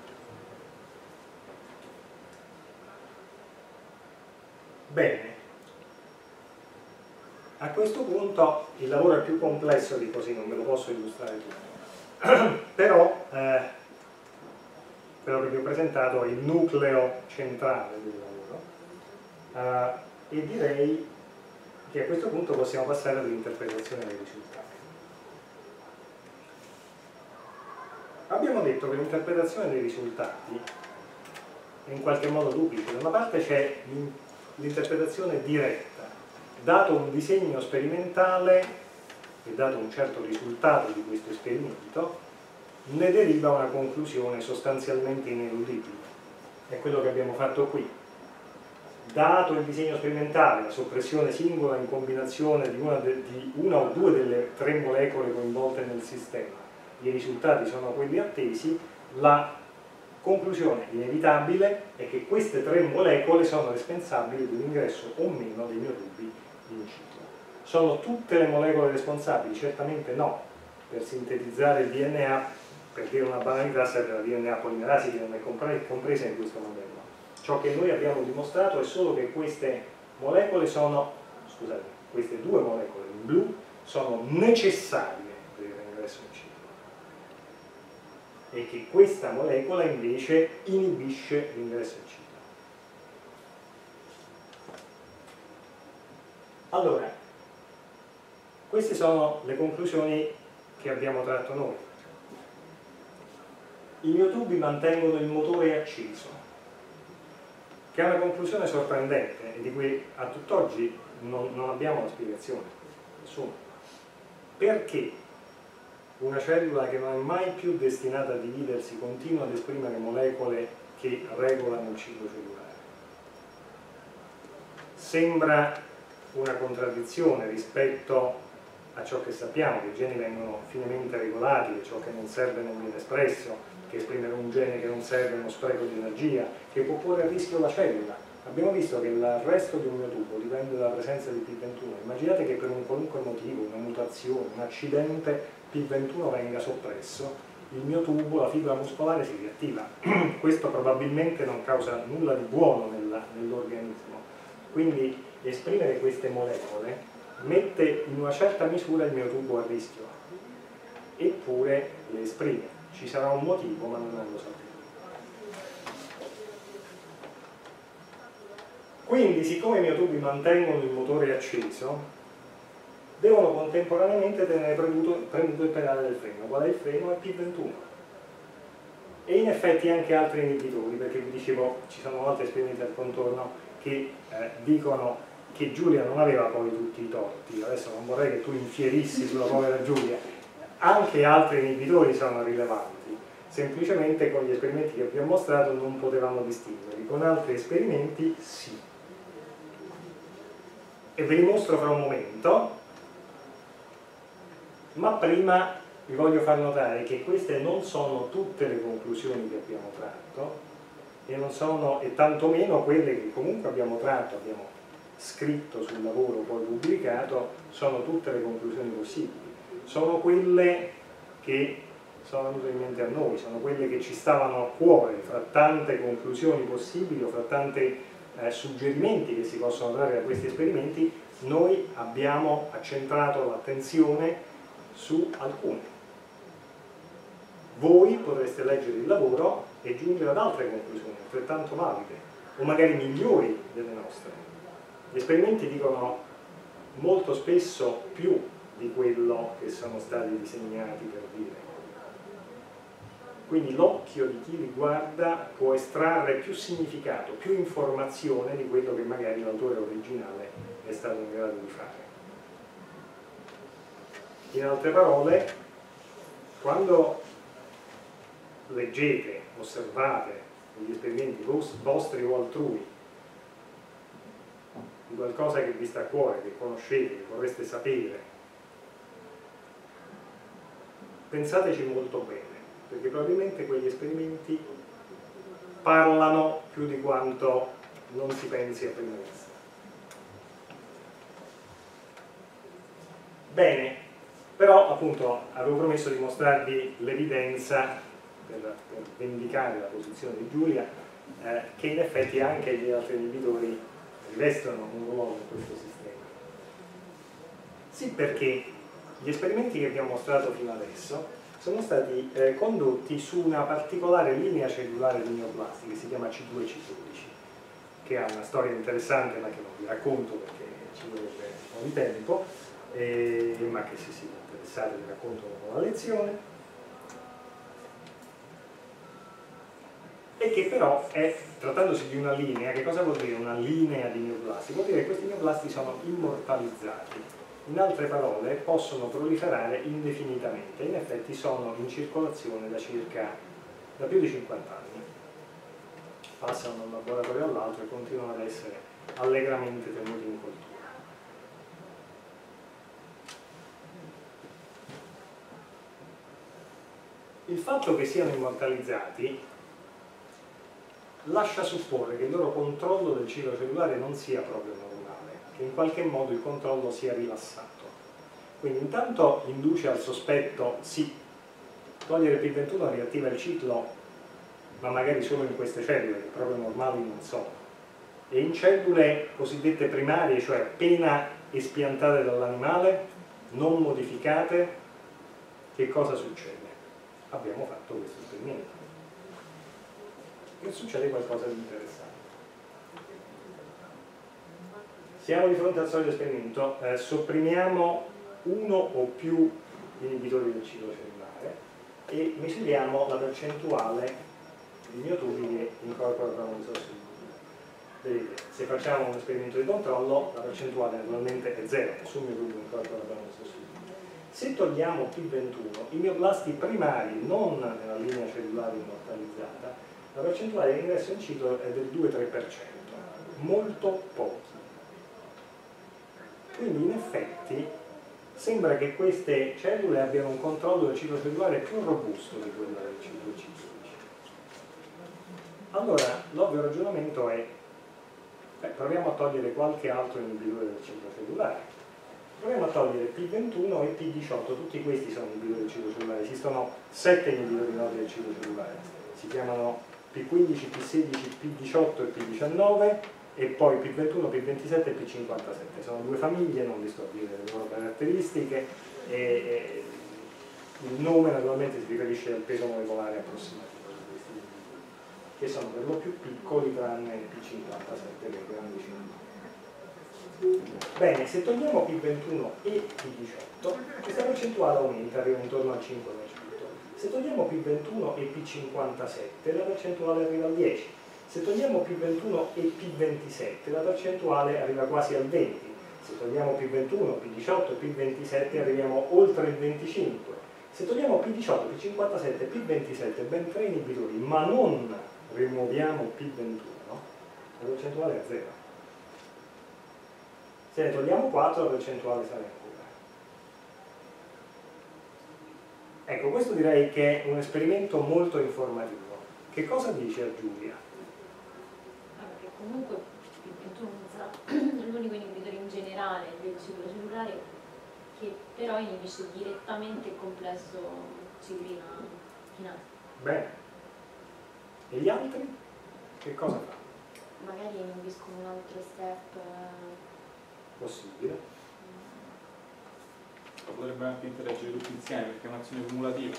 Bene, a questo punto il lavoro è più complesso di così, non ve lo posso illustrare tutto, però quello che vi ho presentato è il nucleo centrale del lavoro e direi che a questo punto possiamo passare all'interpretazione dei risultati. Abbiamo detto che l'interpretazione dei risultati è in qualche modo duplice. Da una parte c'è l'interpretazione diretta, dato un disegno sperimentale e dato un certo risultato di questo esperimento, ne deriva una conclusione sostanzialmente ineludibile. È quello che abbiamo fatto qui. Dato il disegno sperimentale, la soppressione singola in combinazione di una o due delle tre molecole coinvolte nel sistema, i risultati sono quelli attesi, la conclusione inevitabile è che queste tre molecole sono responsabili dell'ingresso o meno dei miotubi in ciclo. Sono tutte le molecole responsabili? Certamente no. Per sintetizzare il DNA, per dire una banalità, serve la DNA polimerasi che non è compresa in questo modello. Ciò che noi abbiamo dimostrato è solo che queste molecole sono, scusate, queste due molecole in blu sono necessarie per l'ingresso in ciclo e che questa molecola invece inibisce l'ingresso in ciclo. Allora, queste sono le conclusioni che abbiamo tratto noi. I miotubi mantengono il motore acceso, che è una conclusione sorprendente e di cui a tutt'oggi non abbiamo la spiegazione, nessuno. Perché una cellula che non è mai più destinata a dividersi continua ad esprimere molecole che regolano il ciclo cellulare? Sembra una contraddizione rispetto a ciò che sappiamo, che i geni vengono finemente regolati, che ciò che non serve non viene espresso, che esprimere un gene che non serve è uno spreco di energia, che può porre a rischio la cellula. Abbiamo visto che l'arresto di un miotubo dipende dalla presenza di P21. Immaginate che per un qualunque motivo, una mutazione, un accidente, P21 venga soppresso, il miotubo, la fibra muscolare si riattiva. Questo probabilmente non causa nulla di buono nell'organismo. Quindi esprimere queste molecole mette in una certa misura il miotubo a rischio, eppure le esprime. Ci sarà un motivo, ma non lo sappiamo. Quindi, siccome i miotubi mantengono il motore acceso, devono contemporaneamente tenere premuto il pedale del freno. Qual è il freno? È P21. E in effetti anche altri inibitori, perché vi dicevo, ci sono altri esperimenti al contorno che dicono che Giulia non aveva poi tutti i torti. Adesso non vorrei che tu infierissi sulla povera Giulia. Anche altri inibitori sono rilevanti, semplicemente con gli esperimenti che vi ho mostrato non potevamo distinguerli, con altri esperimenti sì. E ve li mostro fra un momento, ma prima vi voglio far notare che queste non sono tutte le conclusioni che abbiamo tratto e tantomeno quelle che comunque abbiamo tratto, abbiamo scritto sul lavoro poi pubblicato, sono tutte le conclusioni possibili. Sono quelle che sono venute in mente a noi, sono quelle che ci stavano a cuore, fra tante conclusioni possibili o fra tanti suggerimenti che si possono dare da questi esperimenti, noi abbiamo accentrato l'attenzione su alcune. Voi potreste leggere il lavoro e giungere ad altre conclusioni, altrettanto valide, o magari migliori delle nostre. Gli esperimenti dicono molto spesso più di quello che sono stati disegnati per dire. Quindi l'occhio di chi li guarda può estrarre più significato, più informazione di quello che magari l'autore originale è stato in grado di fare. In altre parole, quando leggete, osservate degli esperimenti vostri o altrui di qualcosa che vi sta a cuore, che conoscete, che vorreste sapere, pensateci molto bene, perché probabilmente quegli esperimenti parlano più di quanto non si pensi a prima vista. Bene, però appunto avevo promesso di mostrarvi l'evidenza per vendicare la posizione di Giulia, che in effetti anche gli altri inibitori rivestono un ruolo in questo sistema. Sì, perché gli esperimenti che vi ho mostrato fino adesso sono stati condotti su una particolare linea cellulare di neoplasti che si chiama C2C12, che ha una storia interessante ma che non vi racconto perché ci vorrebbe un po' di tempo, ma che se siete interessati vi racconto dopo la lezione. E che però è, trattandosi di una linea, che cosa vuol dire una linea di neoplasti? Vuol dire che questi neoplasti sono immortalizzati, in altre parole possono proliferare indefinitamente, in effetti sono in circolazione da più di 50 anni, passano da un laboratorio all'altro e continuano ad essere allegramente tenuti in coltura. Il fatto che siano immortalizzati lascia supporre che il loro controllo del ciclo cellulare non sia proprio normale, che in qualche modo il controllo sia rilassato. Quindi intanto induce al sospetto, sì, togliere P21 riattiva il ciclo, ma magari solo in queste cellule, che proprio normali non sono. E in cellule cosiddette primarie, cioè appena espiantate dall'animale, non modificate, che cosa succede? Abbiamo fatto questo esperimento. Che succede qualcosa di interessante. Siamo di fronte al solito esperimento, sopprimiamo uno o più inibitori del ciclo cellulare e misuriamo la percentuale di miotubi che incorporano un risorso di miotubi. Vedete, se facciamo un esperimento di controllo la percentuale naturalmente è 0, nessun miotubo incorpora un risorso di miotubi. Se togliamo P21, i mioblasti primari, non nella linea cellulare immortalizzata, la percentuale di ingresso in ciclo è del 2-3%, molto pochi. Quindi in effetti sembra che queste cellule abbiano un controllo del ciclo cellulare più robusto di quello del C2C12. Allora, l'ovvio ragionamento è, proviamo a togliere qualche altro inibitore del ciclo cellulare. Proviamo a togliere P21 e P18, tutti questi sono inibitori del ciclo cellulare, esistono 7 inibitori noti del ciclo cellulare, si chiamano P15, P16, P18 e P19 e poi P21, P27 e P57. Sono due famiglie, non vi sto a dire le loro caratteristiche e il nome naturalmente si riferisce al peso molecolare approssimativo di questi individui, che sono per lo più piccoli tranne il P57 che è grandissimo. Bene, se togliamo P21 e P18 questa percentuale aumenta, arriva intorno al 5%. Se togliamo P21 e P57 la percentuale arriva al 10%. Se togliamo P21 e P27 la percentuale arriva quasi al 20%. Se togliamo P21, P18 e P27 arriviamo oltre il 25%. Se togliamo P18, P57 e P27, ben 3 inibitori, ma non rimuoviamo P21, la percentuale è 0. Se ne togliamo 4 la percentuale sarà ancora. Ecco, questo direi che è un esperimento molto informativo. Che cosa dice a Giulia? Che comunque il P21 sarà l'unico inibitore in generale del ciclo cellulare che però inibisce direttamente il complesso ciclina chinase. Bene. E gli altri? Che cosa fanno? Magari inibiscono un altro step. Possibile. Potrebbe anche interagire tutti insieme perché è un'azione cumulativa.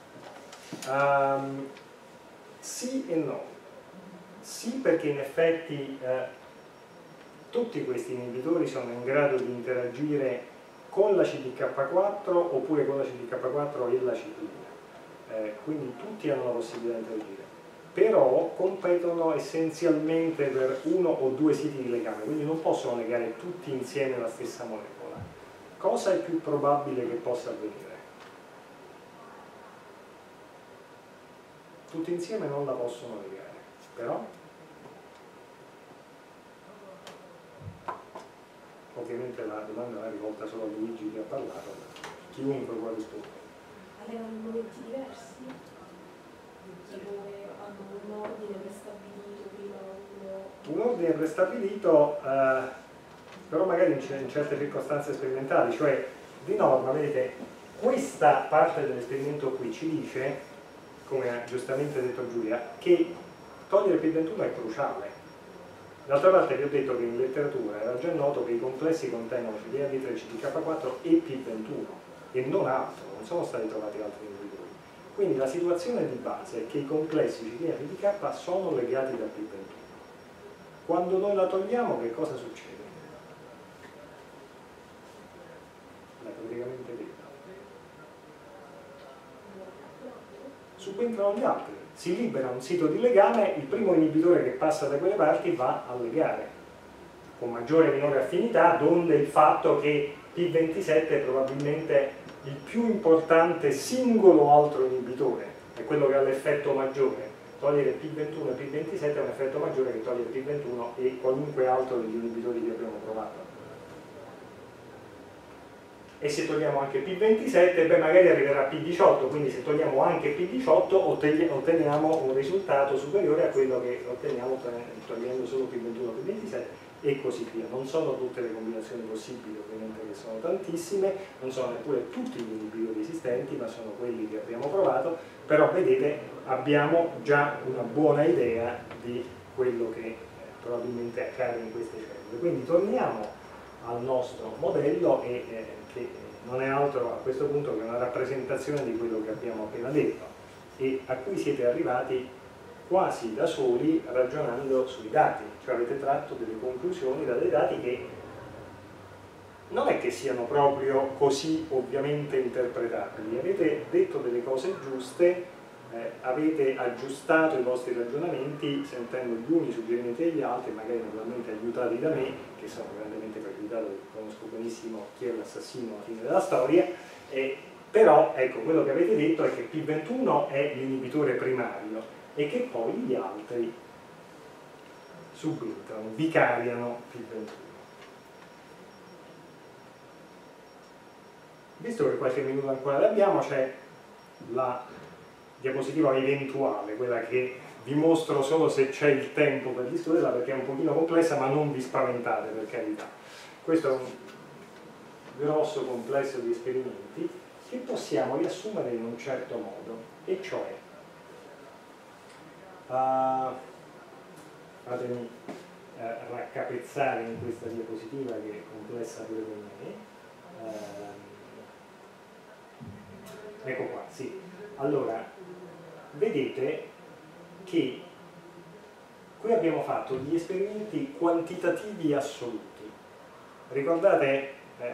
Sì e no. Sì, perché in effetti tutti questi inibitori sono in grado di interagire con la CDK4 oppure con la CDK4 e la ciclina. quindi tutti hanno la possibilità di interagire, però competono essenzialmente per uno o due siti di legame, quindi non possono legare tutti insieme la stessa molecola. Cosa è più probabile che possa avvenire? Tutti insieme non la possono legare, però ovviamente la domanda è rivolta solo a Luigi che ha parlato, chiunque può rispondere. Avevano momenti diversi? Dove hanno un ordine prestabilito, prima uno... Un ordine prestabilito, però magari in certe circostanze sperimentali, cioè di norma, vedete, questa parte dell'esperimento qui ci dice, come ha giustamente detto Giulia, che togliere P21 è cruciale. D'altra parte vi ho detto che in letteratura era già noto che i complessi contengono CDR3, CDK4 e P21 e non altro, non sono stati trovati altri inibitori. Quindi la situazione di base è che i complessi CDR-DK sono legati da P21. Quando noi la togliamo, che cosa succede? L'hai praticamente detto. Subentrano gli altri. Si libera un sito di legame, il primo inibitore che passa da quelle parti va a legare, con maggiore o minore affinità, donde il fatto che P27 è probabilmente il più importante singolo altro inibitore, è quello che ha l'effetto maggiore. Togliere P21 e P27 è un effetto maggiore che togliere P21 e qualunque altro degli inibitori che abbiamo provato. E se togliamo anche P27, beh, magari arriverà a P18, quindi se togliamo anche P18 otteniamo un risultato superiore a quello che otteniamo togliendo solo P21 e P27 e così via. Non sono tutte le combinazioni possibili, ovviamente, che sono tantissime, non sono neppure tutti gli inibitori esistenti, ma sono quelli che abbiamo provato, però vedete abbiamo già una buona idea di quello che probabilmente accade in queste cellule. Quindi torniamo al nostro modello che non è altro a questo punto che una rappresentazione di quello che abbiamo appena detto e a cui siete arrivati quasi da soli ragionando sui dati, cioè avete tratto delle conclusioni da dei dati che non è che siano proprio così ovviamente interpretabili, avete detto delle cose giuste, avete aggiustato i vostri ragionamenti sentendo gli uni suggerimenti degli altri, magari naturalmente aiutati da me, che sono grandemente facilitato, conosco benissimo chi è l'assassino alla fine della storia, però ecco, quello che avete detto è che P21 è l'inibitore primario e che poi gli altri subentrano, vicariano P21. Visto che qualche minuto ancora l'abbiamo, c'è la diapositiva eventuale, quella che vi mostro solo se c'è il tempo per discuterla, perché è un pochino complessa, ma non vi spaventate, per carità. Questo è un grosso complesso di esperimenti che possiamo riassumere in un certo modo, e cioè fatemi raccapezzare in questa diapositiva che è complessa pure per me. Ecco qua, sì. Allora, vedete che qui abbiamo fatto gli esperimenti quantitativi assoluti. Ricordate,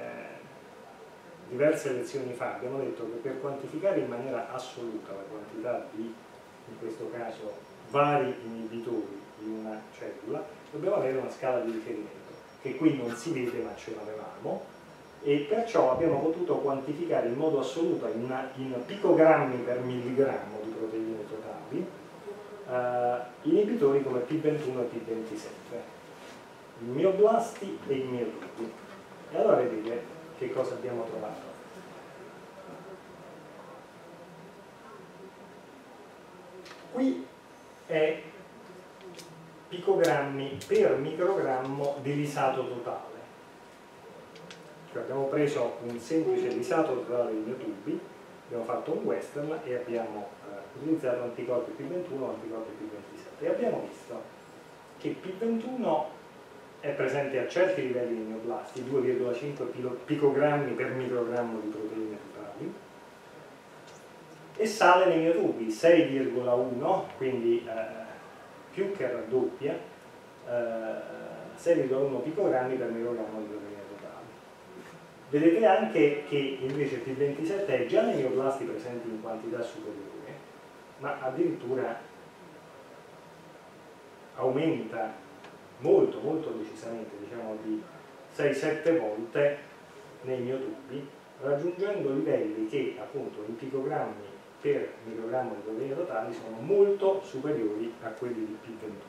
diverse lezioni fa abbiamo detto che per quantificare in maniera assoluta la quantità di, in questo caso, vari inibitori di una cellula, dobbiamo avere una scala di riferimento, che qui non si vede ma ce l'avevamo, e perciò abbiamo potuto quantificare in modo assoluto in picogrammi per milligrammo di proteine totali inibitori come P21 e P27, i mioblasti e i miotubi. E allora vedete che cosa abbiamo trovato. Qui è picogrammi per microgrammo di lisato totale. Cioè abbiamo preso un semplice lisato totale di miotubi, abbiamo fatto un western e abbiamo utilizzato anticorpi P21 e anticorpi P27 e abbiamo visto che P21 è presente a certi livelli di mioblasti, 2,5 picogrammi per microgrammo di proteine totali, e sale nei miotubi 6,1, quindi più che raddoppia, 6,1 picogrammi per microgrammo di proteine totali. Vedete anche che invece P27 è già nei mioblasti presenti in quantità superiore ma addirittura aumenta molto decisamente, diciamo di 6-7 volte nei miotubi, raggiungendo livelli che appunto in picogrammi per microgrammo di proteine totali sono molto superiori a quelli di P21.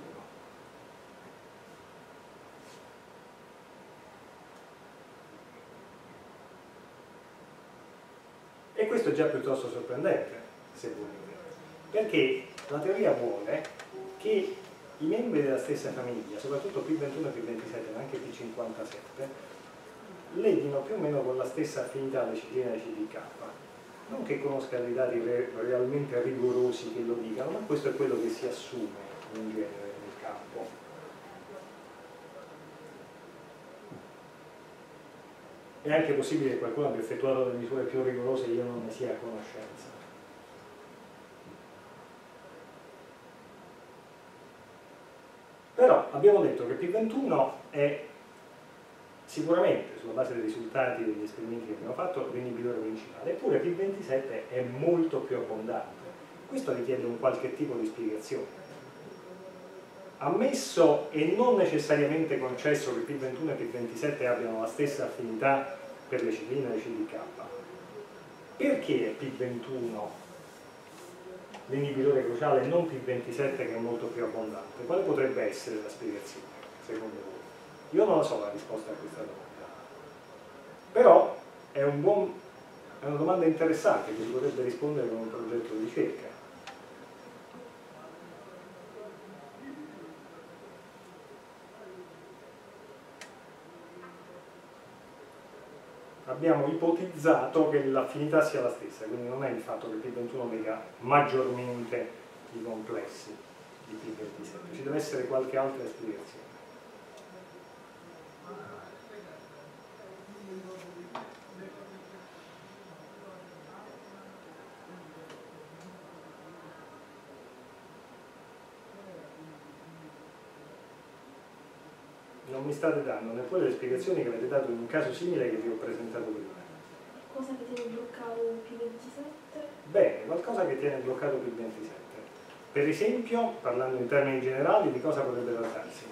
E questo è già piuttosto sorprendente, se volete, perché la teoria vuole che i membri della stessa famiglia, soprattutto P21 e P27, ma anche P57, leghino più o meno con la stessa affinità alla ciclina e CDK. Non che conoscano i dati realmente rigorosi che lo dicano, ma questo è quello che si assume in genere nel campo. È anche possibile che qualcuno abbia effettuato delle misure più rigorose e io non ne sia a conoscenza. Però abbiamo detto che P21 è sicuramente, sulla base dei risultati degli esperimenti che abbiamo fatto, l'inibitore principale, eppure P27 è molto più abbondante. Questo richiede un qualche tipo di spiegazione. Ammesso e non necessariamente concesso che P21 e P27 abbiano la stessa affinità per le cicline e le CDK, perché è P21 l'inibitore cruciale e non P27 che è molto più abbondante? Quale potrebbe essere la spiegazione, secondo voi? Io non la so la risposta a questa domanda, però è una domanda interessante che si potrebbe rispondere con un progetto di ricerca. Abbiamo ipotizzato che l'affinità sia la stessa, quindi non è il fatto che P21 lega maggiormente i complessi di P27, ci deve essere qualche altra spiegazione. Non mi state dando neppure le spiegazioni che avete dato in un caso simile che vi ho presentato prima. Cosa che tiene bloccato P27? Bene, qualcosa che tiene bloccato P27. Per esempio, parlando in termini generali, di cosa potrebbe trattarsi?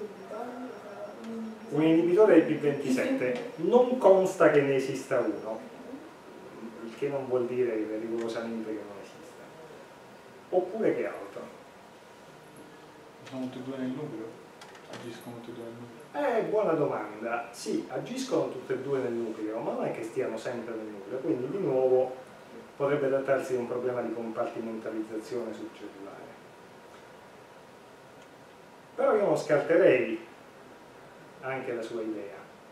Un inibitore di P27 non consta che ne esista uno, il che non vuol dire rigorosamente che non esista. Oppure che altro? Sono tutti e due nel nucleo? Agiscono tutti e due nel nucleo? Buona domanda. Sì, agiscono tutte e due nel nucleo, ma non è che stiano sempre nel nucleo, quindi di nuovo potrebbe trattarsi di un problema di compartimentalizzazione subcellulare. Però io non scarterei anche la sua idea.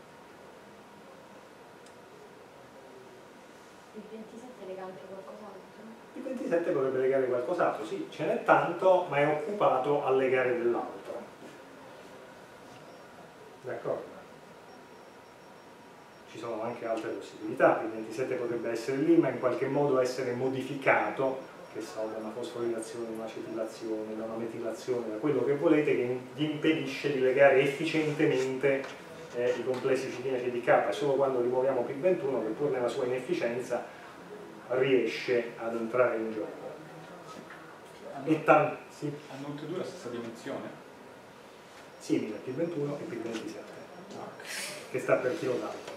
Il 27 lega anche qualcos'altro? Il 27 potrebbe legare qualcos'altro, sì, ce n'è tanto, ma è occupato a legare dell'altro. D'accordo? Ci sono anche altre possibilità, il 27 potrebbe essere lì, ma in qualche modo essere modificato, che so, da una fosforilazione, da un'acetilazione, da una metilazione, da quello che volete, che gli impedisce di legare efficientemente i complessi ciclina CDK. È solo quando rimuoviamo P21 che pur nella sua inefficienza riesce ad entrare in gioco. Sì. Hanno tutti e due la stessa dimensione? Simile P21 e P27, che sta per chilo d'altro.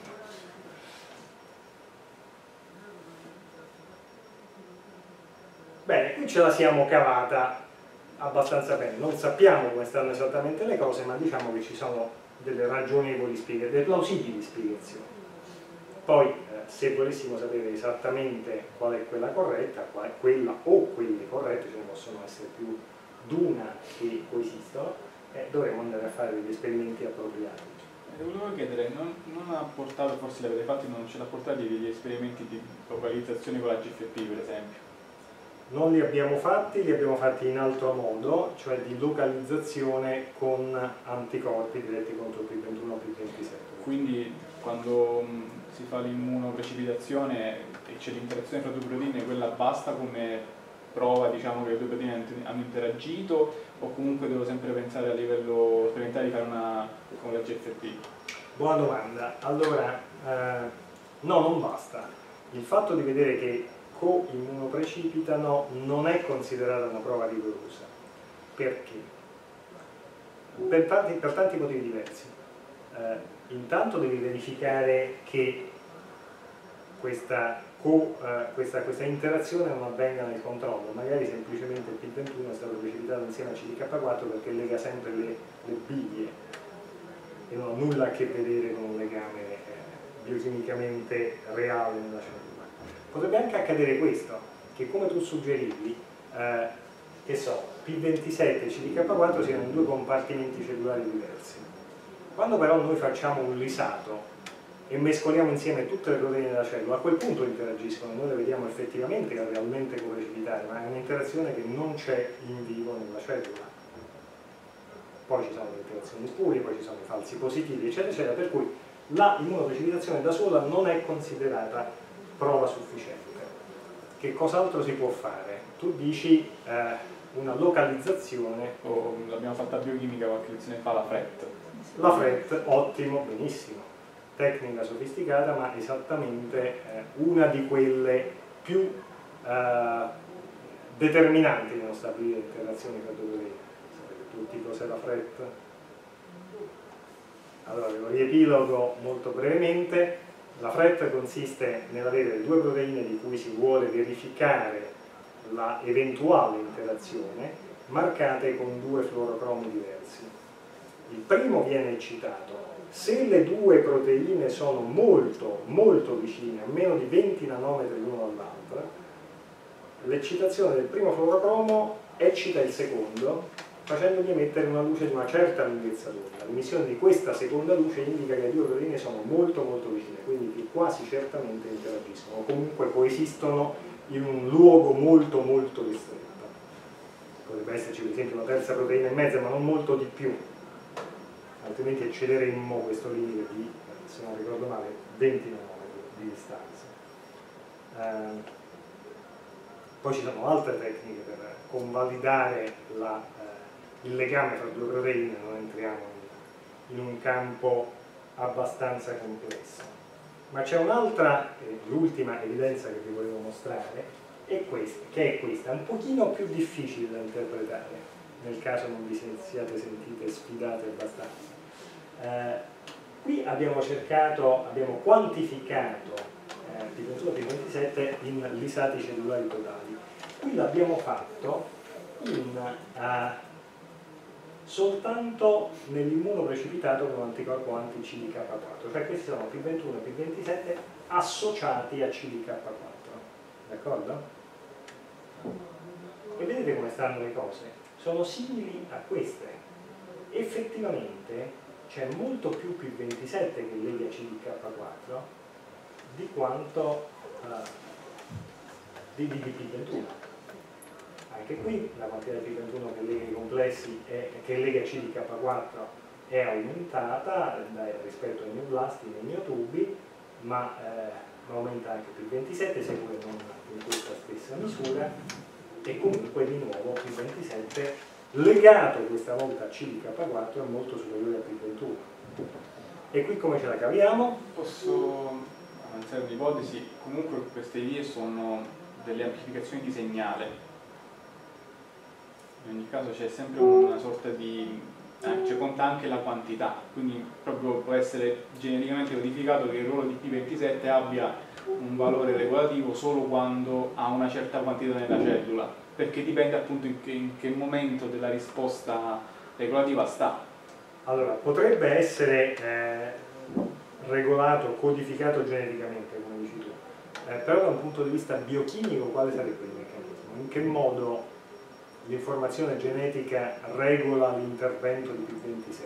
Bene, qui ce la siamo cavata abbastanza bene, non sappiamo come stanno esattamente le cose, ma diciamo che ci sono delle ragionevoli spiegazioni, delle plausibili spiegazioni. Poi, se volessimo sapere esattamente qual è quella corretta, quella o quelle corrette, ce ne possono essere più d'una che coesistono, dovremmo andare a fare degli esperimenti appropriati. Volevo chiedere, non ha portato, forse l'avete fatto, non ce l'ha portato degli esperimenti di localizzazione con la GFP per esempio? Non li abbiamo fatti in altro modo, cioè di localizzazione con anticorpi diretti contro P21 o P27. Quindi quando si fa l'immunoprecipitazione e c'è l'interazione fra due proteine, quella basta come prova, diciamo, che le due proteine hanno interagito, o comunque devo sempre pensare a livello sperimentale di fare una con la GFP? Buona domanda. Allora, no, non basta. Il fatto di vedere che coimmunoprecipitano non è considerata una prova rigorosa. Perché? Per tanti motivi diversi. Intanto devi verificare che questa interazione non avvenga nel controllo, magari semplicemente il P21 è stato precipitato insieme a CDK4 perché lega sempre le biglie e non ha nulla a che vedere con un legame biochimicamente reale nella cellula. Potrebbe anche accadere questo, che come tu suggerivi, che so, P27 e CDK4 siano in due compartimenti cellulari diversi. Quando però noi facciamo un lisato e mescoliamo insieme tutte le proteine della cellula, a quel punto interagiscono, noi le vediamo effettivamente e realmente co-precipitare, ma è un'interazione che non c'è in vivo nella cellula. Poi ci sono le interazioni spurie, poi ci sono i falsi positivi, eccetera, eccetera, per cui la immunoprecipitazione da sola non è considerata prova sufficiente. Che cos'altro si può fare? Tu dici una localizzazione. L'abbiamo fatta a biochimica qualche lezione fa, la FRET. La FRET, ottimo, benissimo. Tecnica sofisticata, ma esattamente una di quelle più determinanti nello stabilire interazioni tra due proteine. Sapete tutti cos'è la FRET? Allora, lo riepilogo molto brevemente. La FRET consiste nell'avere due proteine di cui si vuole verificare la eventuale interazione, marcate con due fluorocromi diversi. Il primo viene eccitato. Se le due proteine sono molto, molto vicine, a meno di 20 nanometri l'uno dall'altra, l'eccitazione del primo fluorocromo eccita il secondo, facendogli emettere una luce di una certa lunghezza d'onda. L'emissione di questa seconda luce indica che le due proteine sono molto, molto vicine, quindi che quasi certamente interagiscono, o comunque coesistono in un luogo molto, molto ristretto. Potrebbe esserci per esempio una terza proteina in mezzo, ma non molto di più, altrimenti eccederemmo questo limite di, se non ricordo male, 20 nanometri di distanza. Poi ci sono altre tecniche per convalidare il legame tra due proteine, non entriamo in un campo abbastanza complesso. Ma c'è un'altra, l'ultima evidenza che vi volevo mostrare, che è questa, un pochino più difficile da interpretare, nel caso non vi siate sentite sfidate abbastanza. Qui abbiamo quantificato P21 e P27 in lisati cellulari totali. Qui l'abbiamo fatto soltanto nell'immunoprecipitato con un anticorpo anti-CDK4, cioè questi sono P21 e P27 associati a CDK4, d'accordo? E vedete come stanno le cose? Sono simili a queste. Effettivamente c'è molto più P27 che lega CDK4 di quanto di P21. Anche qui la quantità di P21 che lega i complessi che lega CDK4 è aumentata rispetto ai neoblasti nei miotubi, ma aumenta anche P27, seppure non in questa stessa misura, e comunque di nuovo P27 legato questa volta a CDK4 è molto superiore a P21. E qui come ce la caviamo? Posso avanzare un'ipotesi? Comunque queste vie sono delle amplificazioni di segnale. In ogni caso c'è sempre una sorta di... cioè conta anche la quantità, quindi proprio può essere genericamente codificato che il ruolo di P27 abbia un valore regolativo solo quando ha una certa quantità nella cellula, perché dipende appunto in che momento della risposta regolativa sta. Allora, potrebbe essere regolato, codificato geneticamente, come dici tu, però da un punto di vista biochimico quale sarebbe il meccanismo? In che modo l'informazione genetica regola l'intervento di P27?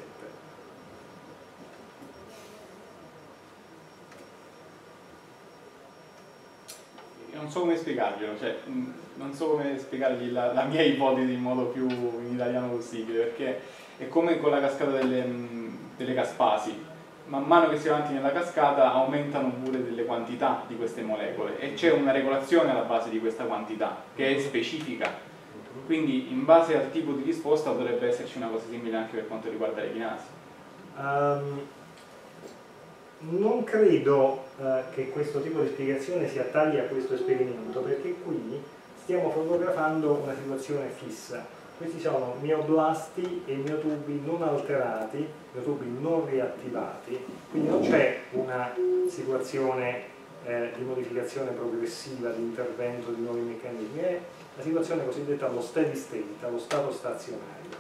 Non so come spiegarglielo, cioè non so come spiegargli la mia ipotesi in modo più in italiano possibile, perché è come con la cascata delle Caspasi. Man mano che si va avanti nella cascata aumentano pure delle quantità di queste molecole e c'è una regolazione alla base di questa quantità che è specifica. Quindi in base al tipo di risposta potrebbe esserci una cosa simile anche per quanto riguarda le chinasi. Non credo che questo tipo di spiegazione si attaglia a questo esperimento, perché qui stiamo fotografando una situazione fissa. Questi sono mioblasti e miotubi non alterati, miotubi non riattivati, quindi non c'è una situazione di modificazione progressiva, di intervento di nuovi meccanismi, è la situazione cosiddetta allo steady state, allo stato stazionario.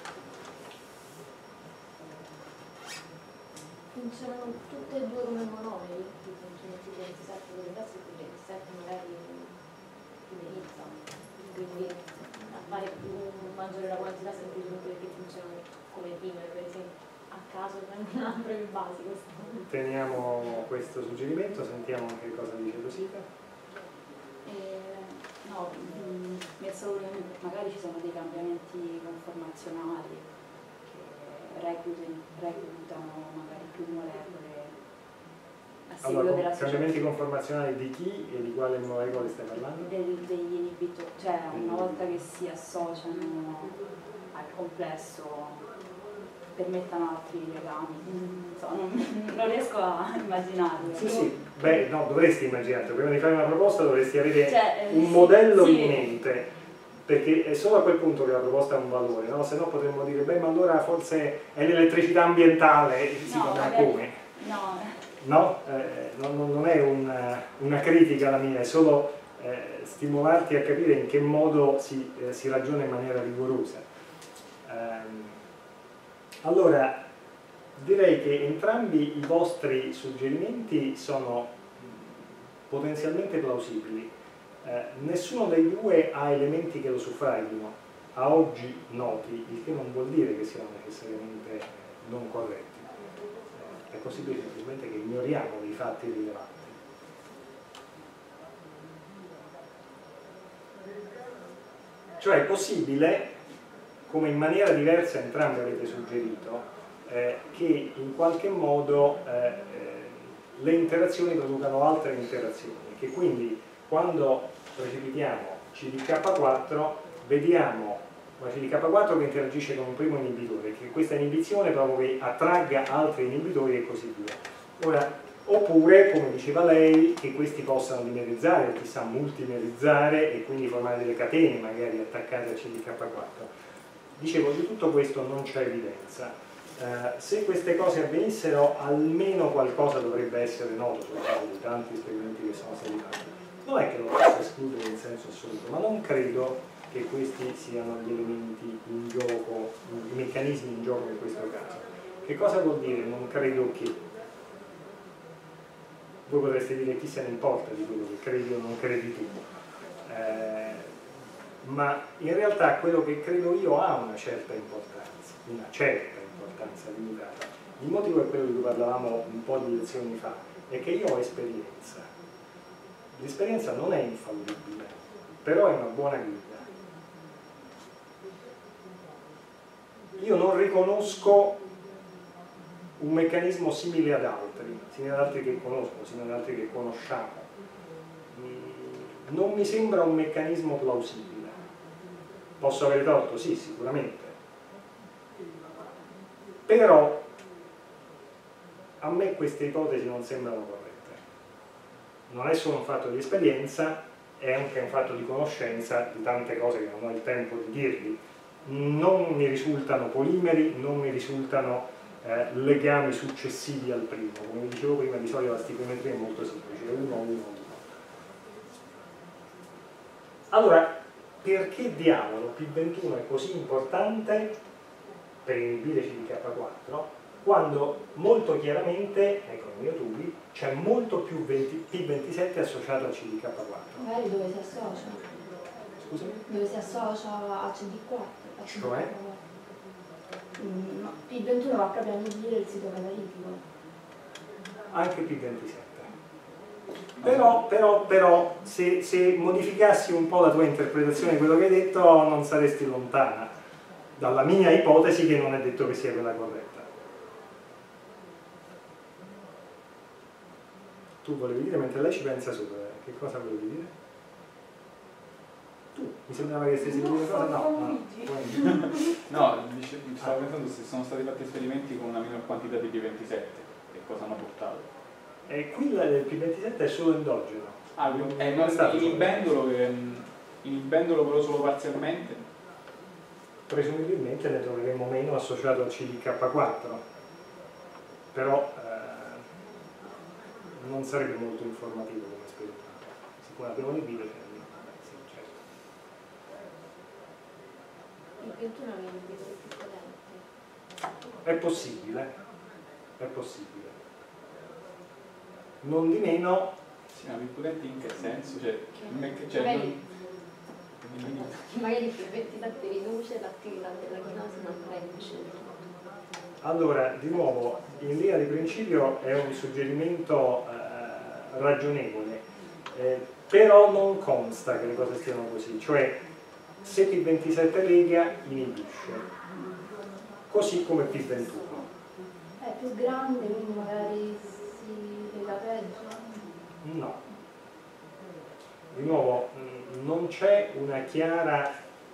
Funzionano tutte e due come monomeri, funzionano tutti 27 con le classi e 27 magari finalizzano, quindi appare più maggiore la quantità semplicemente perché funzionano come primere, per esempio a caso prendo un altro più basico. Teniamo questo suggerimento, sentiamo anche cosa dice Rosita. No, mi è solo venuto, magari ci sono dei cambiamenti conformazionali che reclutano magari più molecole a seguito Allora, della cambiamenti conformazionali di chi e di quale molecole stai parlando? degli inibitori, cioè una volta che si associano al complesso permettano altri legami. Non riesco a immaginarlo. Sì, beh, no, dovresti immaginarlo, prima di fare una proposta dovresti avere un sì. modello in mente, perché è solo a quel punto che la proposta ha un valore, no? Se no potremmo dire, beh, ma allora forse è l'elettricità ambientale, No, ma come? No, non è una critica la mia, è solo stimolarti a capire in che modo si ragiona in maniera rigorosa. Allora, direi che entrambi i vostri suggerimenti sono potenzialmente plausibili. Nessuno dei due ha elementi che lo suffragino, a oggi noti, il che non vuol dire che siano necessariamente non corretti. È possibile semplicemente che ignoriamo dei fatti rilevanti. Cioè è possibile, come in maniera diversa entrambi avete suggerito, che in qualche modo le interazioni producano altre interazioni, che quindi quando precipitiamo CDK4 vediamo una CDK4 che interagisce con un primo inibitore, che questa inibizione attragga altri inibitori e così via. Ora, oppure, come diceva lei, che questi possano dimerizzare o chissà multimerizzare e quindi formare delle catene magari attaccate a CDK4. Dicevo, di tutto questo non c'è evidenza. Se queste cose avvenissero, almeno qualcosa dovrebbe essere noto sulla base di tanti esperimenti che sono stati fatti. Non è che lo possa escludere in senso assoluto, ma non credo che questi siano gli elementi in gioco, i meccanismi in gioco in questo caso. Che cosa vuol dire? Non credo che. Voi potreste dire chi se ne importa di quello che credi o non credi tu. Ma in realtà quello che credo io ha una certa importanza limitata. Il motivo è quello di cui parlavamo un po' di lezioni fa, è che io ho esperienza. L'esperienza non è infallibile, però è una buona guida. Io non riconosco un meccanismo simile ad altri che conosco, simile ad altri che conosciamo. Non mi sembra un meccanismo plausibile. Posso avere torto? Sì, sicuramente. Però a me queste ipotesi non sembrano corrette. Non è solo un fatto di esperienza, è anche un fatto di conoscenza di tante cose che non ho il tempo di dirvi. Non mi risultano polimeri, non mi risultano legami successivi al primo. Come vi dicevo prima, di solito la stichiometria è molto semplice, 1, 1, 1. Allora, perché diavolo P21 è così importante per inibire CDK4 quando molto chiaramente, ecco nei miotubi, c'è molto più P27 associato a CDK4? Magari dove si associa? Scusami? Dove si associa a CD4? Cioè? No, P21 va proprio a inibire il sito catalitico. Anche P27. Però se modificassi un po' la tua interpretazione di quello che hai detto, non saresti lontana dalla mia ipotesi, che non è detto che sia quella corretta. Tu volevi dire, mentre lei ci pensa sopra, che cosa volevi dire? Tu, mi sembrava che stessi dicendo cosa? No, stavo pensando se sono stati fatti esperimenti con una minor quantità di P27 e cosa hanno portato. E qui il P27 è solo endogeno. inibendolo però solo parzialmente? Presumibilmente ne troveremo meno associato al CDK4, però non sarebbe molto informativo come esperimento. Sicuramente abbiamo il video, sì, certo. Il 21 è un inibitore più potente. È possibile, è possibile. Non di meno. Sì, ma più potente in che senso? Cioè, magari il 27 riduce l'attività della chinosi, ma non è efficiente. Allora, di nuovo, in linea di principio è un suggerimento ragionevole, però non consta che le cose stiano così, cioè se P27 lega inibisce, così come P21. È più grande, quindi magari si lega peggio. No. Di nuovo, non c'è una chiara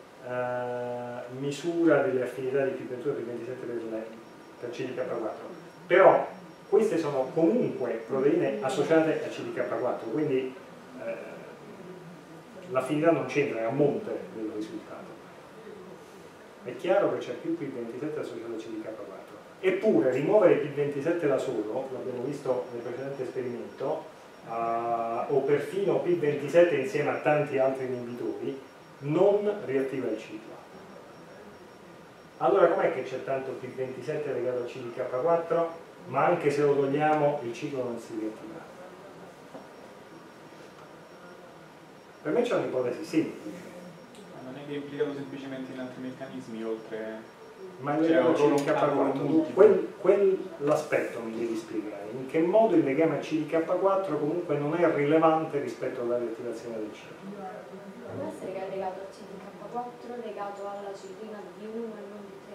misura delle affinità di P21 e P27 per CDK4, però queste sono comunque proteine associate a CDK4, quindi l'affinità non c'entra, è a monte del risultato. È chiaro che c'è più P27 associato a CDK4. Eppure rimuovere P27 da solo, l'abbiamo visto nel precedente esperimento, o perfino P27 insieme a tanti altri inibitori, non riattiva il ciclo. Allora com'è che c'è tanto P27 legato al CDK4, ma anche se lo togliamo il ciclo non si riattiva? Per me c'è un'ipotesi semplice. Non è che è implicato semplicemente in altri meccanismi oltre... Ma il legame al CDK4, quell'aspetto mi devi spiegare, in che modo il legame al CDK4 comunque non è rilevante rispetto alla riattivazione del ciclo. Può essere che è legato al CDK4, legato alla ciclina D1 e non D3.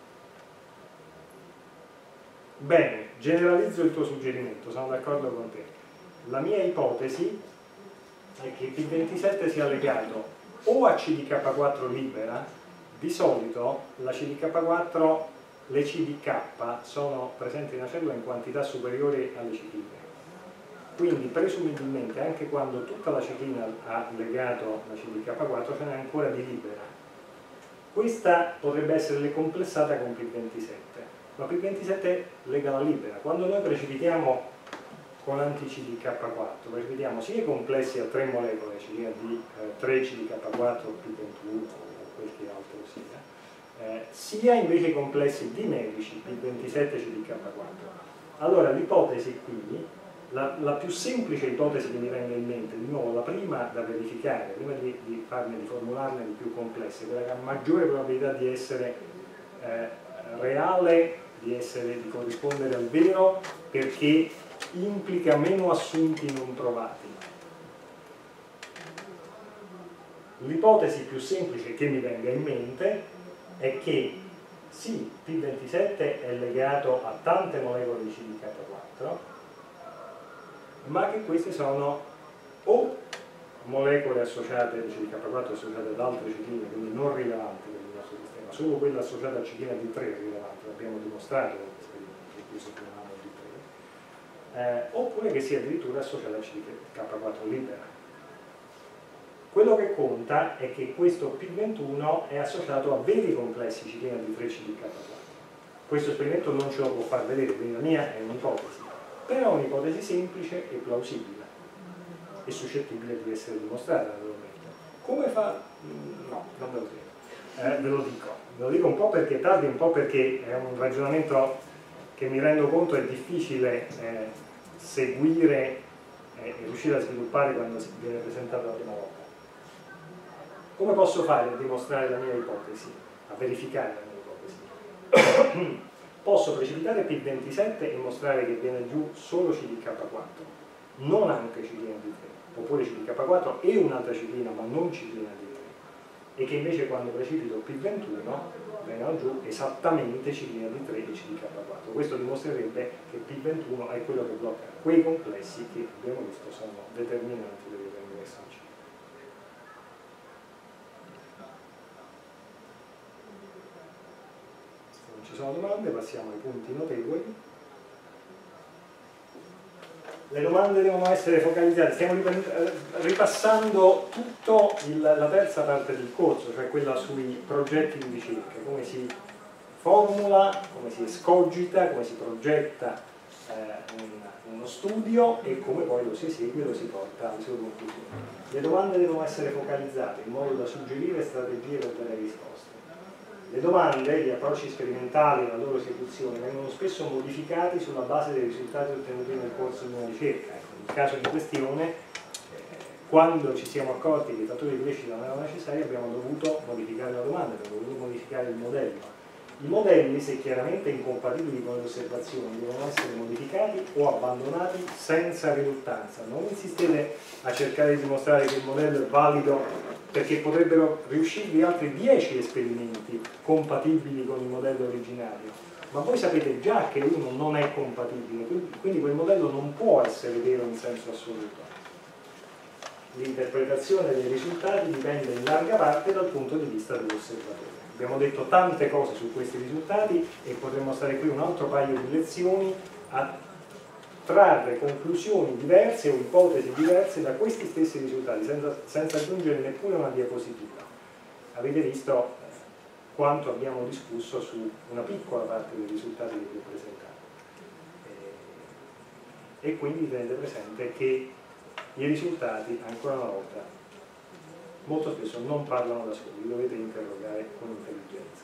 Bene, generalizzo il tuo suggerimento, sono d'accordo con te. La mia ipotesi è che P27 sia legato o a CDK4 libera. Di solito la CDK4, le CDK sono presenti nella cellula in quantità superiori alle cicline, quindi presumibilmente anche quando tutta la ciclina ha legato la CDK4 ce n'è ancora di libera. Questa potrebbe essere complessata con P27, ma P27 lega la libera. Quando noi precipitiamo con anti-CDK4 precipitiamo sia i complessi a 3 molecole, ciclina di 3 CDK4 P21 quel che altro sia, sia invece i complessi dimerici P27 CDK4. Allora l'ipotesi qui, la più semplice ipotesi che mi venga in mente, di nuovo la prima da verificare, prima di formularne di più complesse, quella che ha maggiore probabilità di essere reale, di corrispondere al vero, perché implica meno assunti non provati. L'ipotesi più semplice che mi venga in mente è che sì, P27 è legato a tante molecole di CDK4, ma che queste sono o molecole associate di CDK4 associate ad altre cicline, quindi non rilevanti per il nostro sistema, solo quella associata a ciclina D3 è rilevante, l'abbiamo dimostrato con l'esperimento in cui supponiamo D3, oppure che sia addirittura associata a CDK4 libera. Quello che conta è che questo P21 è associato a veri complessi ciclina di 3 CDK4. Questo esperimento non ce lo può far vedere, quindi la mia è un'ipotesi, però è un'ipotesi semplice e plausibile e suscettibile di essere dimostrata naturalmente. Come fa? No, non ve lo dico. Ve lo dico un po' perché tardi, un po' perché è un ragionamento che mi rendo conto è difficile seguire e riuscire a sviluppare quando viene presentato la prima volta. Come posso fare a dimostrare la mia ipotesi, a verificare la mia ipotesi? Posso precipitare P27 e mostrare che viene giù solo CDK4, non anche ciclina D3, oppure CDK4 e un'altra ciclina ma non ciclina D3, e che invece quando precipito P21 vengono giù esattamente ciclina D3 e CDK4. Questo dimostrerebbe che P21 è quello che blocca quei complessi che abbiamo visto sono determinanti per il regresso. Se non ci sono domande passiamo ai punti notevoli. Le domande devono essere focalizzate, stiamo ripassando tutta la terza parte del corso, cioè quella sui progetti di ricerca, come si formula, come si escogita, come si progetta uno studio e come poi lo si esegue e lo si porta alle sue conclusioni. Le domande devono essere focalizzate in modo da suggerire strategie per dare risposte. Le domande, gli approcci sperimentali e la loro esecuzione vengono spesso modificati sulla base dei risultati ottenuti nel corso di una ricerca. Ecco, nel caso in questione, quando ci siamo accorti che i fattori di crescita non erano necessari, abbiamo dovuto modificare la domanda, abbiamo dovuto modificare il modello. I modelli, se chiaramente incompatibili con le osservazioni, devono essere modificati o abbandonati senza riluttanza. Non insistete a cercare di dimostrare che il modello è valido, perché potrebbero riuscirvi altri 10 esperimenti compatibili con il modello originario, ma voi sapete già che uno non è compatibile, quindi quel modello non può essere vero in senso assoluto. L'interpretazione dei risultati dipende in larga parte dal punto di vista dell'osservatore. Abbiamo detto tante cose su questi risultati e potremmo stare qui un altro paio di lezioni a trarre conclusioni diverse o ipotesi diverse da questi stessi risultati, senza aggiungere neppure una diapositiva. Avete visto quanto abbiamo discusso su una piccola parte dei risultati che vi ho presentato. E quindi tenete presente che i risultati, ancora una volta, molto spesso non parlano da soli, li dovete interrogare con intelligenza.